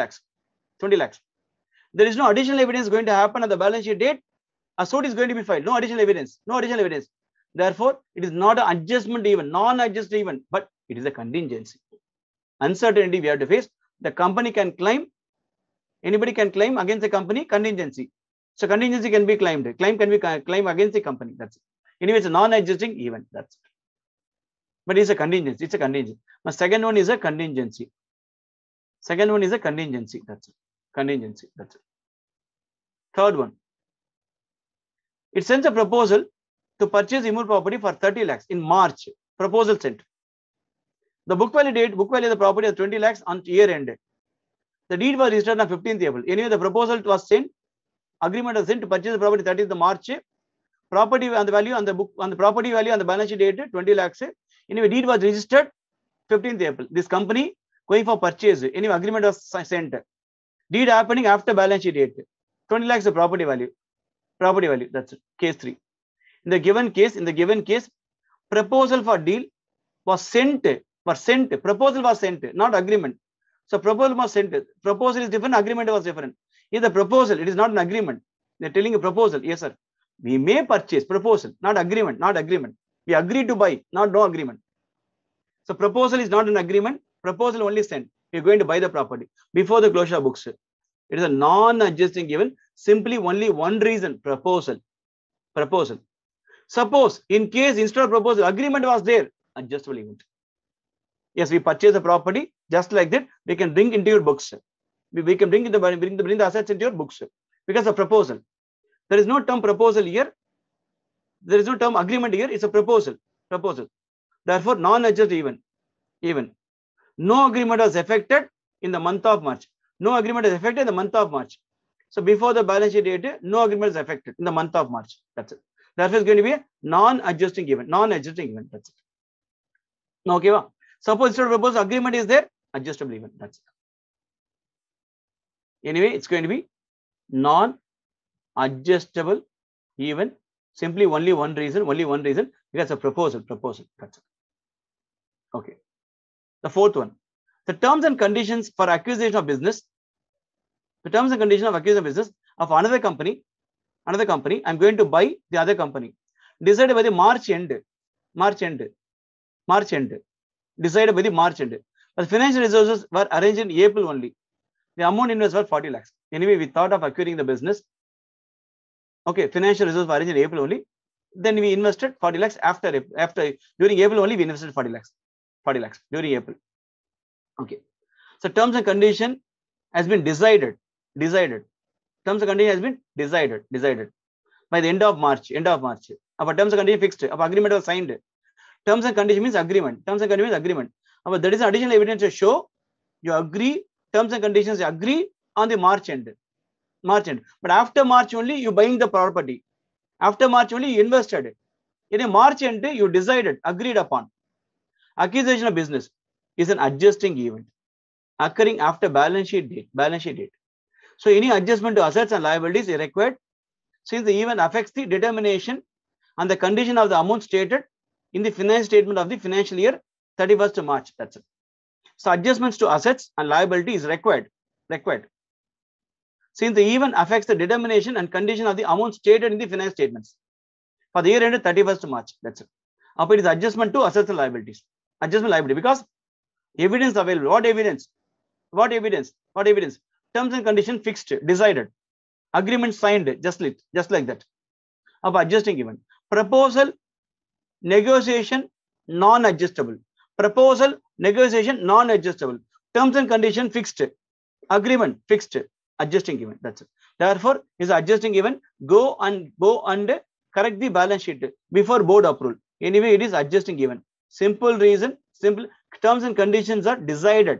There is no additional evidence going to happen at the balance sheet date. A suit is going to be filed. No additional evidence. Therefore, it is not an adjustment event, non-adjust event, but it is a contingency. Uncertainty we have to face. The company can claim, anybody can claim against the company contingency. So contingency can be claimed. Claim can be claimed against the company. That's it. Anyway, it's a non-adjusting event. That's it. But it's a contingency. It's a contingency. The second one is a contingency. That's it. Contingency. That's it. Third one. It sends a proposal to purchase immovable property for 30 lakhs in March. Proposal sent. The book value of the property is 20 lakhs on year end. The deed was registered on 15th April. Anyway, the proposal was sent. Agreement was sent to purchase the property 30th March. Property and the value on the book on the property value on the balance sheet date 20 lakhs. Anyway, deed was registered 15th April. This company going for purchase. Anyway, agreement was sent. Deed happening after balance sheet date. 20 lakhs of property value. That's it. Case 3. In the given case, proposal for deal was sent. Proposal was sent, not agreement. So proposal was sent. Proposal is different. Agreement was different. Is the proposal? It is not an agreement. They're telling a proposal. Yes, sir. We may purchase. Proposal, not agreement. We agree to buy, not no agreement. So proposal is not an agreement. Proposal only sent. You're going to buy the property before the closure of books. It is a non-adjusting event. Simply only one reason. Proposal. Suppose in case instead of proposal, agreement was there. Adjustable event. Yes, we purchase the property just like that. We can bring into your books. We can bring the assets into your books because of proposal. There is no term proposal here. There is no term agreement here. It's a proposal. Therefore, non-adjust even. No agreement was effected in the month of March. So before the balance sheet date, no agreement is effected in the month of March. That's it. Therefore, it's going to be a non-adjusting event. That's it. Okay. Suppose instead of proposal, agreement is there. Adjustable event. That's it. Anyway, it's going to be non-adjustable event. Simply only one reason, because of proposal. That's it. Okay. The fourth one, the terms and conditions for acquisition of business. The terms and conditions of acquisition of business of another company. I'm going to buy the other company. Decided by the March end. Decided by the March end. But financial resources were arranged in April only. The amount invested was 40 lakhs. Anyway, we thought of acquiring the business. Okay, financial resources were arranged in April only. Then we invested 40 lakhs after during April only we invested 40 lakhs during April. Okay. So terms and condition has been decided. Terms and condition has been decided by the end of March. Our terms and condition fixed. Our agreement was signed. Terms and condition means agreement. But there is additional evidence to show you agree. Terms and conditions you agree on the March end. But after March only you buying the property. After March only you invested. In a March end you decided, agreed upon. Acquisition of business is an adjusting event occurring after balance sheet date. So any adjustment to assets and liabilities is required since the event affects the determination and the condition of the amount stated in the financial statement of the financial year 31st March. That's it. So adjustments to assets and liability is required. Since the event affects the determination and condition of the amount stated in the financial statements for the year ended 31st March. That's it. Up it is adjustment to assets and liabilities. Adjustment liability because evidence available. What evidence? Terms and condition fixed, decided. Agreement signed, just like that. Of adjusting event. Proposal, negotiation, non-adjustable. Terms and condition fixed. Agreement fixed. Adjusting event. That's it. Therefore, is adjusting event. Go and correct the balance sheet before board approval. Anyway, it is adjusting event. Simple reason. Simple terms and conditions are decided.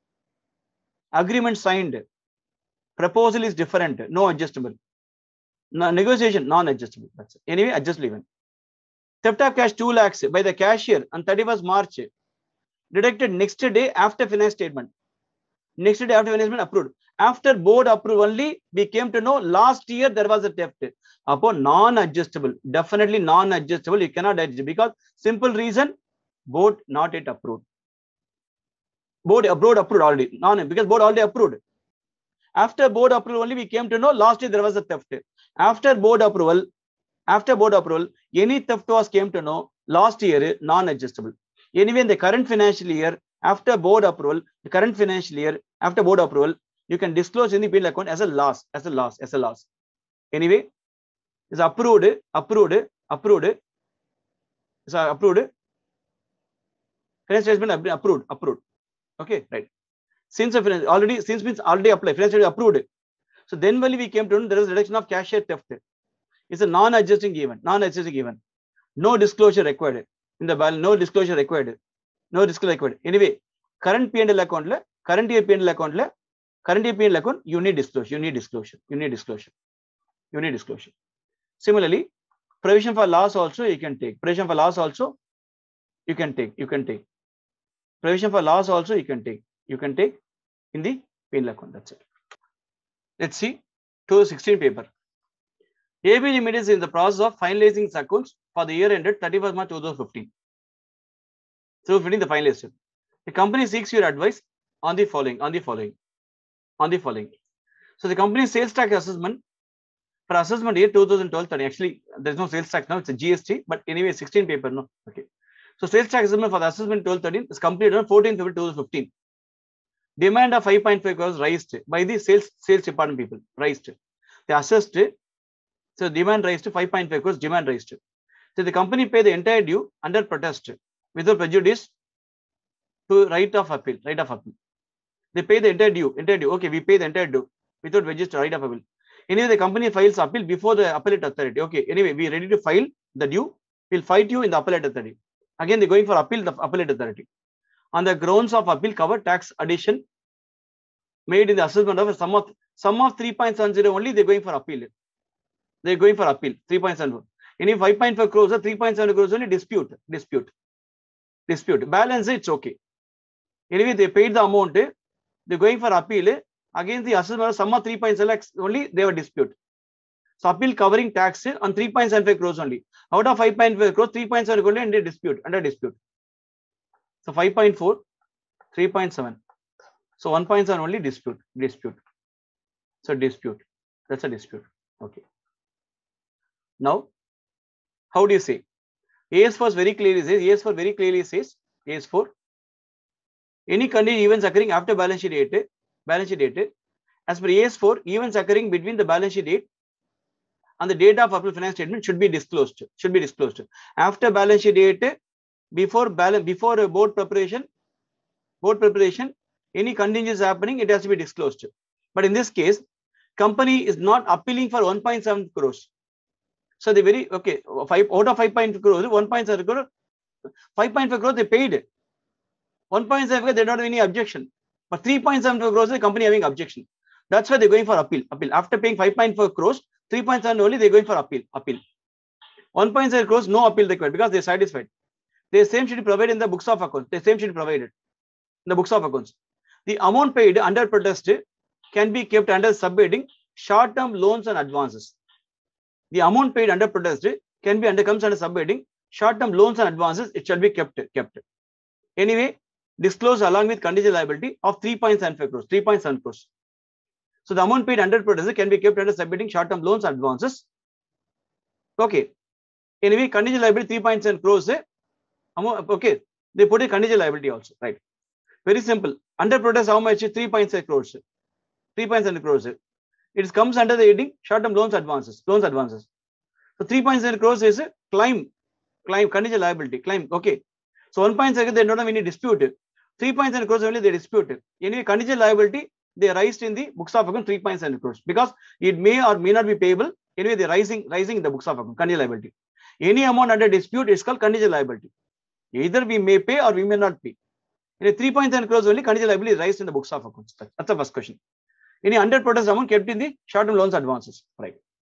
Agreement signed. Proposal is different. No adjustable. Negotiation, non-adjustable. That's it. Anyway, adjustable event. Theft of cash 2 lakhs by the cashier on 31st March. Deducted next day after finance statement. Next day after finance statement approved. After board approval only, we came to know last year there was a theft. Upon non-adjustable, definitely non-adjustable. You cannot adjust because simple reason, board not yet approved. Board approved already. Because board already approved. After board approval only, we came to know last year there was a theft. After board approval, any theft was came to know last year non-adjustable. Anyway, in the current financial year, after board approval, after board approval, you can disclose in the P&L account as a loss, Anyway, is approved. Is approved. Finance statement approved. Okay, right. Since means already applied, finance statement approved. So then only we came to know there is reduction of cashier theft. It's a non-adjusting event. No disclosure required in the balance. No disclosure required. Anyway, current P&L account, current year P&L account, you need disclosure. Similarly, provision for loss also you can take. Provision for loss also you can take. Provision for loss also you can take. In the P&L account. That's it. Let's see 2016 paper. AB Limited is in the process of finalizing its accounts for the year ended 31st March 2015. So, fitting the finalization. The company seeks your advice on the following. So, the company's sales tax assessment for assessment year 2012-13. Actually, there is no sales tax now, it's a GST, but anyway, 16 paper, no. Okay. So, sales tax assessment for the assessment 12-13 is completed on 14th February 2015. Demand of 5.5 crores raised by the sales department people. They assessed. So, demand raised to 5.5 crores, demand raised. So, the company pay the entire due under protest without prejudice to right of appeal. They pay the entire due. Okay, we pay the entire due without prejudice to right of appeal. Anyway, the company files appeal before the appellate authority. Okay, anyway, we are ready to file the due. We'll fight you in the appellate authority. Again, they're going for appeal, the appellate authority. On the grounds of appeal cover tax addition made in the assessment of a sum of 3.70 only, they're going for appeal. 3.70. Any 5.5 crores or 3.7 crores only dispute. Balance, it's okay. Anyway, they paid the amount. They're going for appeal. Against the assessment of sum of 3.7 lakhs only, they have dispute. So, appeal covering tax on 3.75 crores only. Out of 5.5 crores, 3.7 crores under dispute. So, 5.4, 3.7. So, 1.7 only dispute. So, dispute. That's a dispute. Okay. Now, how do you say? AS4 very clearly says, AS4, any contingent events occurring after balance sheet date, as per AS4, events occurring between the balance sheet date and the date of approved finance statement should be disclosed. After balance sheet date, before board preparation, any contingent is happening, it has to be disclosed. But in this case, company is not appealing for 1.7 crores. So they very out of 5.5 crores, 1.7 crores, 5.5 crores they paid. 1.7 crores they don't have any objection. But 3.7 crores the company having objection. That's why they're going for appeal. After paying 5.4 crores, 3.7 only they're going for appeal. 1.7 crores, no appeal required because they're satisfied. The same should be provided in the books of accounts. The amount paid under protest can be kept under subheading short-term loans and advances. The amount paid under protest comes under subheading short-term loans and advances. It shall be kept. Anyway, disclosed along with contingent liability of 3.7 crores. So the amount paid under protest can be kept under subheading short-term loans and advances. Okay. Anyway, contingent liability 3.7 crores. Okay, they put a contingent liability also, right? Very simple. Under protest, how much? 3.7 crores. 3.7 crores. It comes under the heading short-term loans advances. So 3.7 crores is a claim, contingent liability, claim. Okay. So 1.7 they don't have any dispute. 3.7 crores only they dispute. Anyway, contingent liability they raised in the books of account 3.7 crores because it may or may not be payable. Anyway, they're rising in the books of account, contingent liability. Any amount under dispute is called contingent liability. Either we may pay or we may not pay. In a 3.7 crores only contingent liability is raised in the books of accounts. That's the first question. Any under protest amount kept in the short-term loans advances, right?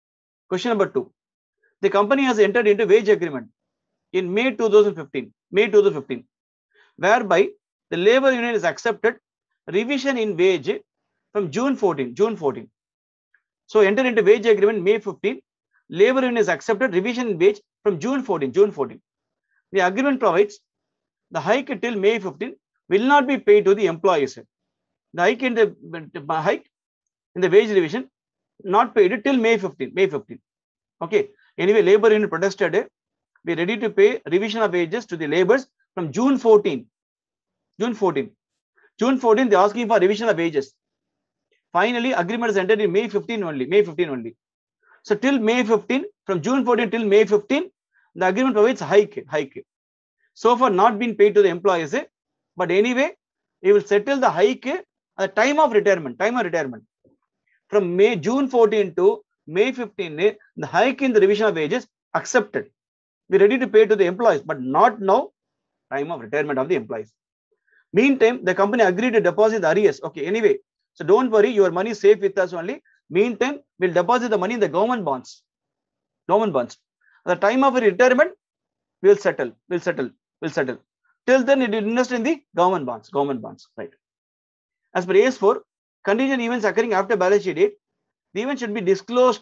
Question number 2. The company has entered into wage agreement in May 2015, whereby the labor union is accepted revision in wage from June 14. So enter into wage agreement May 15. Labor union is accepted revision in wage from June 14. The agreement provides the hike till May 15 will not be paid to the employees. The hike in the wage revision not paid till May 15. Okay. Anyway, labor union protested. We are ready to pay revision of wages to the laborers from June 14. June 14, they are asking for revision of wages. Finally, agreement is entered in May 15 only. So till May 15, from June 14 till May 15, the agreement provides hike. So far not been paid to the employees, but anyway, we will settle the hike at the time of retirement. From June 14 to May 15, the hike in the revision of wages accepted. We are ready to pay to the employees, but not now, time of retirement of the employees. Meantime, the company agreed to deposit the arrears. Okay, anyway, so don't worry, your money is safe with us only. Meantime, we'll deposit the money in the government bonds. At the time of retirement, we'll settle. Till then, it will invest in the government bonds, right? As per AS4, contingent events occurring after balance sheet date, the event should be disclosed.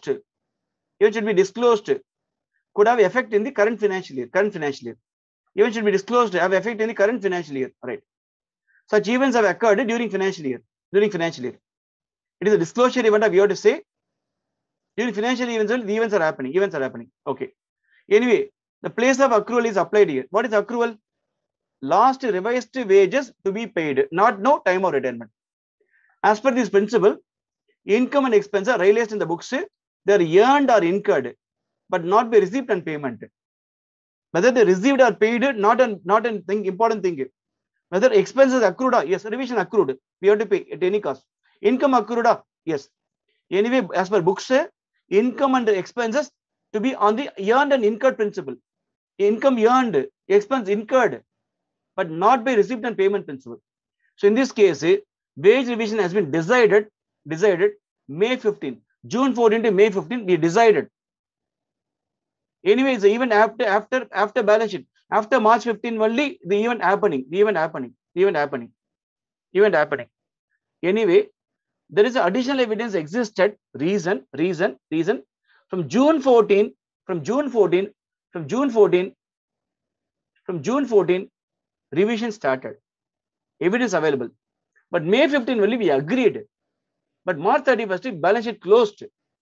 Could have effect in the current financial year. Event should be disclosed, have effect in the current financial year, right? Such events have occurred during financial year. It is a disclosure event. We have to say during financial events, the events are happening. Okay. Anyway, the place of accrual is applied here. What is accrual? Last revised wages to be paid, not no time of retirement. As per this principle, income and expense are realized in the books. They are earned or incurred, but not be received on payment. Whether they received or paid, not an important thing. Whether expenses accrued, yes, revision accrued, we have to pay at any cost. Income accrued, yes. Anyway, as per books, income and expenses to be on the earned and incurred principle. Income earned, expense incurred, but not by received and payment principle. So in this case, wage revision has been decided May 15. June 14 to May 15, we decided. Anyways, even after balance sheet, after March 15 only, the event happening. Anyway, there is additional evidence existed. Reason. From June 14, revision started. Evidence available. But May 15 only we agreed. But March 31st, balance sheet closed.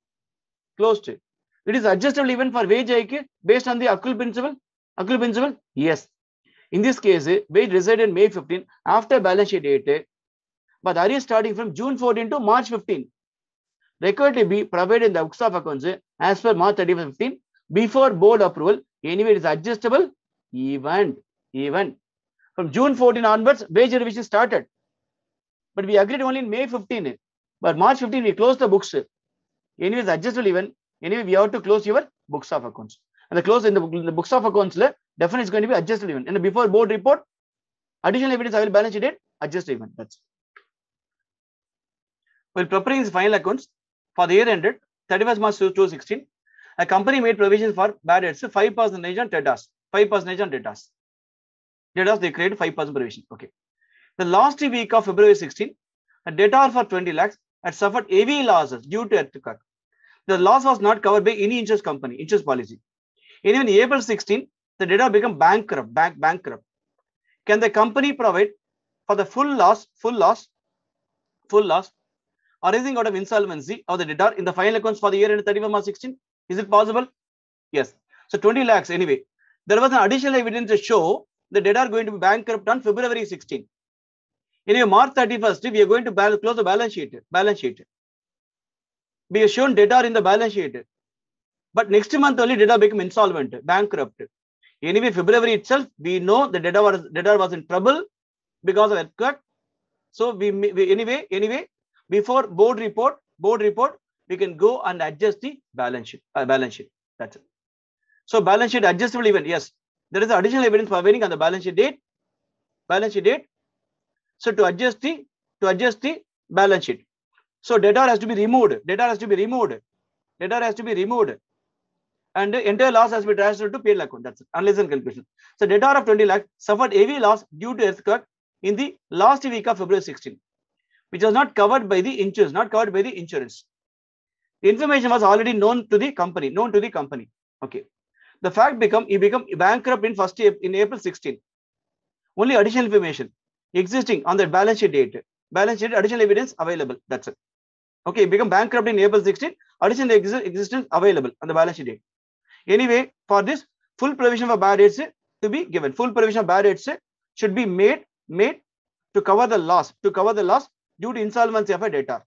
It is adjustable even for wage hike based on the accrual principle. Yes. In this case, wage resided May 15 after balance sheet date, but arrears starting from June 14 to March 15 required to be provided in the books of accounts as per March 31, 15 before board approval. Anyway, it is adjustable event. From June 14 onwards, wage revision started, but we agreed only in May 15. But March 15 we closed the books. Anyway, it's adjustable event. Anyway, we have to close your books of accounts. And the close in the books of accounts, definitely is going to be adjusted event. And before board report, additional evidence I will balance sheet adjust event. That's while preparing his final accounts for the year ended 31st March 2016, a company made provisions for bad debts 5% on debtors. 5% on debtors. They created 5% provision. Okay. The last week of February 16, a debtor for 20 lakhs had suffered heavy losses due to earthquake. The loss was not covered by any insurance policy. And even in April 16, the debtor became bankrupt. Can the company provide for the full loss arising out of insolvency of the debtor in the final accounts for the year ended 31 March 16? Is it possible? Yes. So 20 lakhs anyway. There was an additional evidence to show the debtor going to be bankrupt on February 16. Anyway, March 31st, we are going to close the balance sheet. We have shown debtor in the balance sheet. But next month only debtor became insolvent, bankrupt. Anyway, February itself, we know the debtor was in trouble because of earthquake. So anyway, before board report, we can go and adjust the balance sheet. That's it. So balance sheet adjustable event. Yes, there is additional evidence providing on the balance sheet date. So to adjust the balance sheet. So debtor has to be removed. and the entire loss has been transferred to P&L account. That's it. Unless and calculation. So debtor of 20 lakh suffered heavy loss due to earthquake in the last week of February 16, which was not covered by the insurance, not covered by the insurance. The information was already known to the company, Okay. The fact he become bankrupt in April 16. Only additional information existing on the balance sheet date. Balance sheet additional evidence available. That's it. Okay, become bankrupt in April 16. Additional existence available on the balance sheet date. Anyway, for this, full provision for bad debts to be given. Full provision of bad debts should be made to cover the loss. Due to insolvency of a debtor.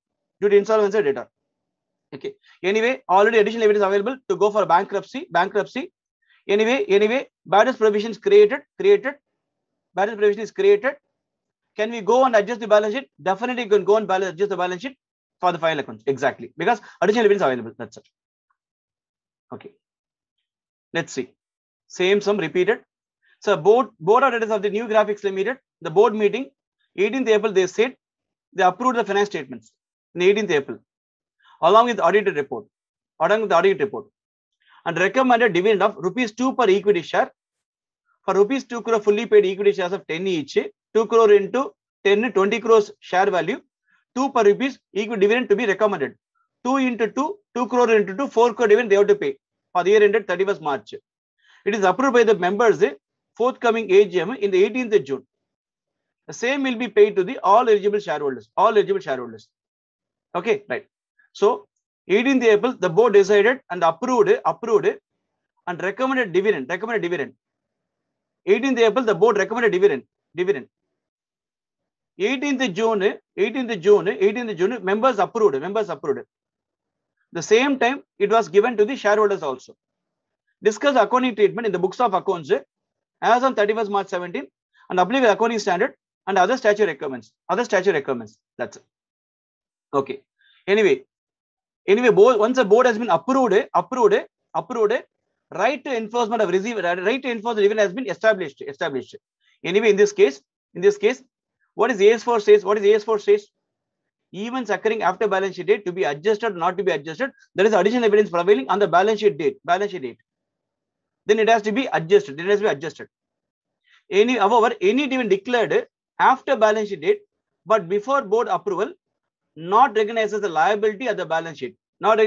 Okay. Anyway, already additional evidence available to go for bankruptcy. Anyway, bad debts provision is created. Bad debts provision is created. Can we go and adjust the balance sheet? Definitely you can go and adjust the balance sheet for the final accounts. Exactly. Because additional evidence available. That's it. Okay. Let's see. Same sum repeated. So board of directors of the New Graphics Limited, the board meeting, 18th April, they said they approved the finance statements in 18th April, along with the audited report, and recommended dividend of ₹2 per equity share. For ₹2 crore fully paid equity shares of 10 each, 2 crore into 10, 20 crores share value, 2 per rupees equity dividend to be recommended. 2 into 2, 2 crore into 2, 4 crore dividend they have to pay for the year ended 31st March. It is approved by the members forthcoming AGM in the 18th June. The same will be paid to the all eligible shareholders. Okay, right. So 18th April, the board decided and approved and recommended dividend. 18th April, the board recommended dividend. 18th June, members approved. The same time, it was given to the shareholders also. Discuss accounting treatment in the books of accounts as on 31st March 17 and applicable accounting standard and other statutory requirements. That's it. Okay. Anyway, once the board has been approved, right to enforce dividend has been established. Anyway, in this case, what is AS4 says? Events occurring after balance sheet date to be adjusted or not to be adjusted. There is additional evidence prevailing on the balance sheet date. Then it has to be adjusted. However, any dividend declared after balance sheet date, but before board approval, not recognized as a liability at the balance sheet.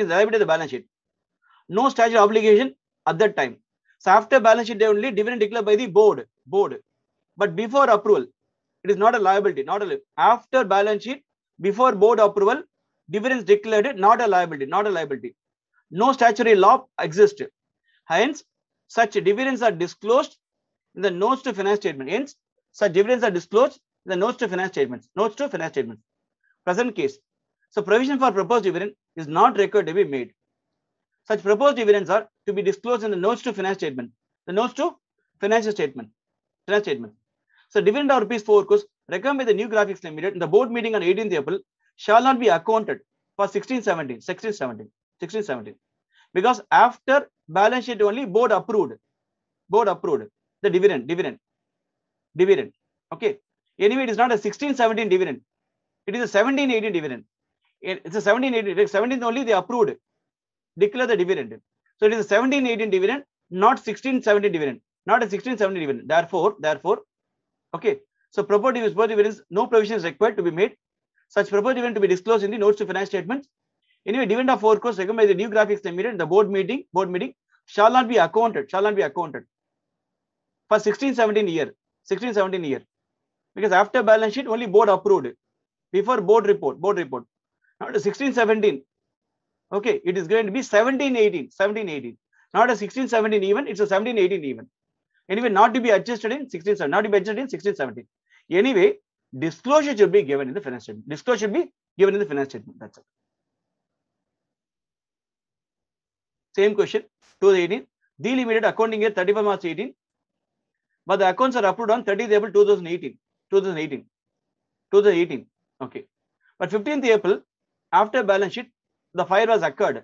No statutory obligation at that time. So after balance sheet day only, dividend declared by the board. But before approval, it is not a liability. After balance sheet, before board approval, dividends declared not a liability. No statutory law exists. Hence, such dividends are disclosed in the notes to finance statement. Present case. So provision for proposed dividend is not required to be made. Such proposed dividends are to be disclosed in the notes to finance statement. So dividend of ₹4 crores recommended by the New Graphics Limited in the board meeting on 18th April shall not be accounted for 16/17. Because after balance sheet only board approved the dividend. Okay. Anyway, it is not a 16/17 dividend. It is a 17/18 dividend. It's a 17/18. 17th only they approved. Declare the dividend. So it is a 17/18 dividend, not 16/17 dividend. Therefore, okay. So proposed dividends, no provision is required to be made. Such proposed dividend to be disclosed in the notes to finance statements. Anyway, dividend of 4 crores recommended by the New Graphics Limited in the board meeting shall not be accounted for 16/17 year. Because after balance sheet only board approved. Before board report. Not a 16/17. Okay, it is going to be 17/18. Not a 16/17 even, it's a 17/18 even. Anyway, not to be adjusted in 16/17. Anyway, disclosure should be given in the finance statement. That's it. Same question, 2018. Delimited accounting year 31 March 18. But the accounts are approved on 30th April 2018. Okay. But 15th April, after balance sheet, the fire was occurred.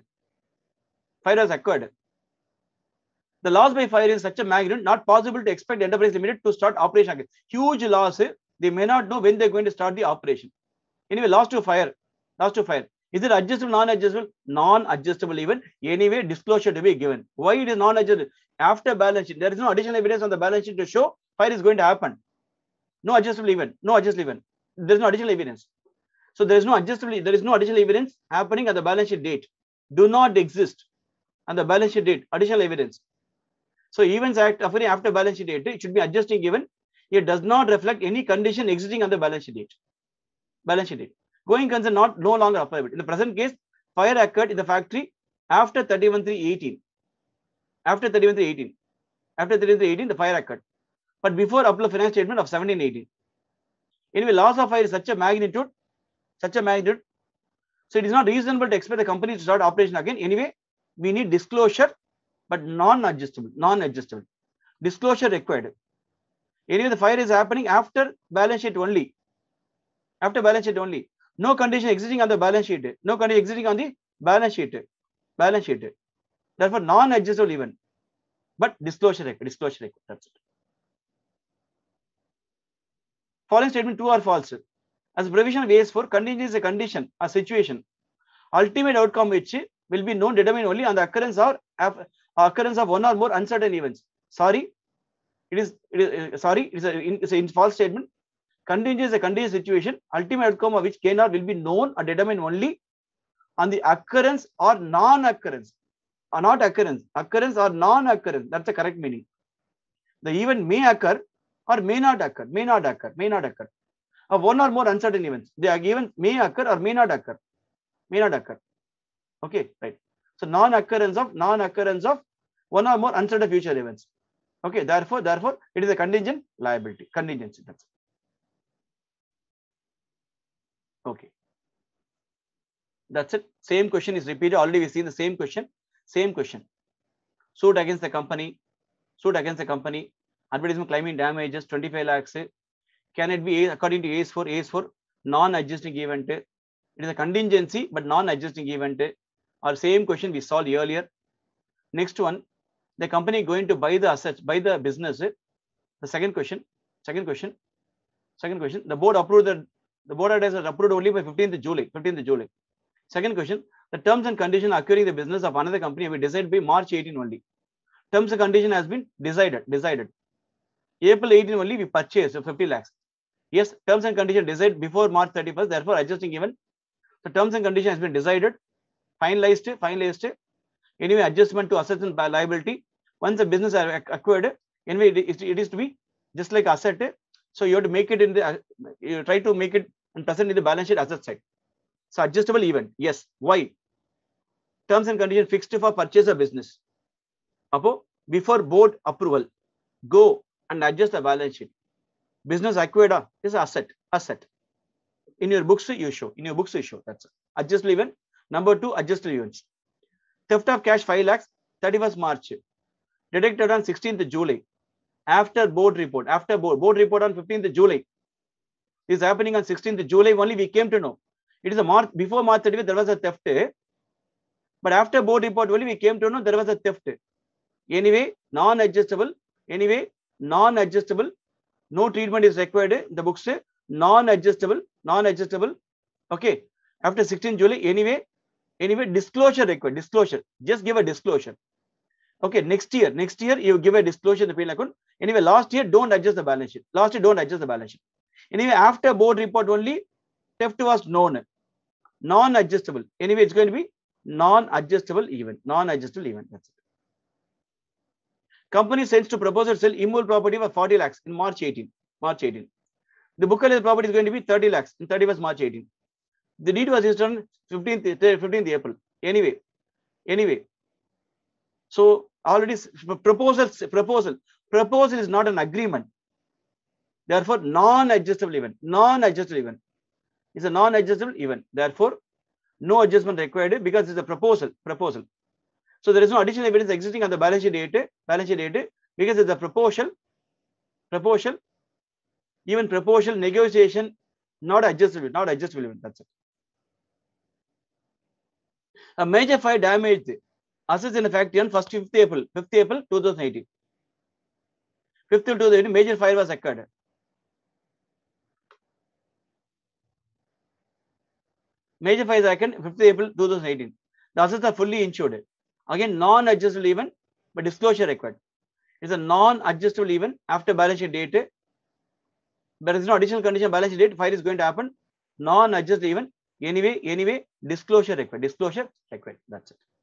The loss by fire is such a magnitude, not possible to expect Enterprise Limited to start operation again. Huge loss. They may not know when they're going to start the operation. Anyway, loss to fire. Is it adjustable, non-adjustable? Non-adjustable event. Anyway, disclosure to be given. Why it is non-adjustable? After balance sheet, there is no additional evidence on the balance sheet to show fire is going to happen. No adjustable event. No adjustable event. There is no additional evidence. So there is no adjustable. There is no additional evidence happening at the balance sheet date. Do not exist on the balance sheet date. Additional evidence. So events act occurring after balance sheet date, it should be adjusting given. It does not reflect any condition existing on the balance sheet date. Balance sheet date. Going concern not no longer applicable. In the present case, fire occurred in the factory after 31/3/18. After 31/3/18. After 31/3/18, the fire occurred. But before upload finance statement of 17/18. Anyway, loss of fire is such a magnitude. So it is not reasonable to expect the company to start operation again. Anyway, we need disclosure, but non-adjustable. Non-adjustable. Disclosure required. Anyway, the fire is happening after balance sheet only. After balance sheet only. No condition existing on the balance sheet. No condition existing on the balance sheet. Balance sheet. Therefore, non-adjustable event. But disclosure required. Disclosure required. That's it. Following statement, true or false? As provision of AS4, contingent is a condition, a situation. Ultimate outcome which will be known, determined only on the occurrence of one or more uncertain events. Sorry, it is a false statement. Contingent is a contingent situation. Ultimate outcome of which cannot will be known or determined only on the occurrence or non-occurrence, or not occurrence, occurrence or non-occurrence. That's the correct meaning. The event may occur or may not occur. May not occur. May not occur. Of one or more uncertain events. The event may occur or may not occur. May not occur. Okay, right. So non-occurrence of one or more uncertain future events. Okay, therefore, it is a contingent liability. Contingency. That's it. Okay. That's it. Same question is repeated. Already we've seen the same question. Same question. Suit against the company. Suit against the company. Advertisement claiming damages 25 lakhs. Can it be according to AS4? AS4 non-adjusting event. It is a contingency but non-adjusting event. Or same question we solved earlier. Next one, the company going to buy the assets, buy the business. The second question. The board approved the board has approved only by 15th July. Second question, the terms and conditions occurring the business of another company will be decided by March 18 only. Terms and condition has been decided. April 18 only we purchased 50 lakhs. Yes, terms and condition decided before March 31st. Therefore, adjusting given. The terms and condition has been decided, finalized. Anyway, adjustment to assets and liability. Once the business are acquired, anyway, it is to be just like asset. So you have to make it in the, you try to make it and present in the balance sheet asset side. So adjustable event. Yes. Why? Terms and condition fixed for purchase of business. Before board approval, go and adjust the balance sheet. Business acquired is asset. In your books you show. That's it. Adjustable event. Number 2, adjustable events. Theft of cash 5 lakhs, 31st March. Detected on 16th July. After board report. Board report on 15th July. This is happening on 16th July only we came to know. It is a March, before March 31st there was a theft. But after board report only we came to know there was a theft. Anyway, non-adjustable. No treatment is required in the books. Non-adjustable. Okay. After 16th July, anyway, disclosure required. Disclosure. Just give a disclosure. Okay. Next year you give a disclosure in the P&L account. Anyway, last year don't adjust the balance sheet. Anyway, after board report only, theft was known. Non-adjustable. Anyway, it's going to be non-adjustable event. That's it. Company sends to proposal sell immovable property for 40 lakhs in March 18. The book value of the property is going to be 30 lakhs in 31st March 18. The deed was issued on 15th April. Anyway. So already proposal is not an agreement. Therefore, non-adjustable event. It's a non-adjustable event. Therefore, no adjustment required because it's a proposal. So there is no additional evidence existing on the balance sheet date because it's a proposal, even proposal negotiation, not adjustable event. That's it. A major fire damaged assets in a factory on 5th April 2018. 5th April 2018, major fire was occurred. Major fires happened 5th April 2018. The assets are fully insured. Again, non-adjustable event, but disclosure required. It's a non-adjustable event after balance sheet date. There is no additional condition balance sheet date. Fire is going to happen. Non-adjustable event. Anyway, disclosure required. Disclosure required. That's it.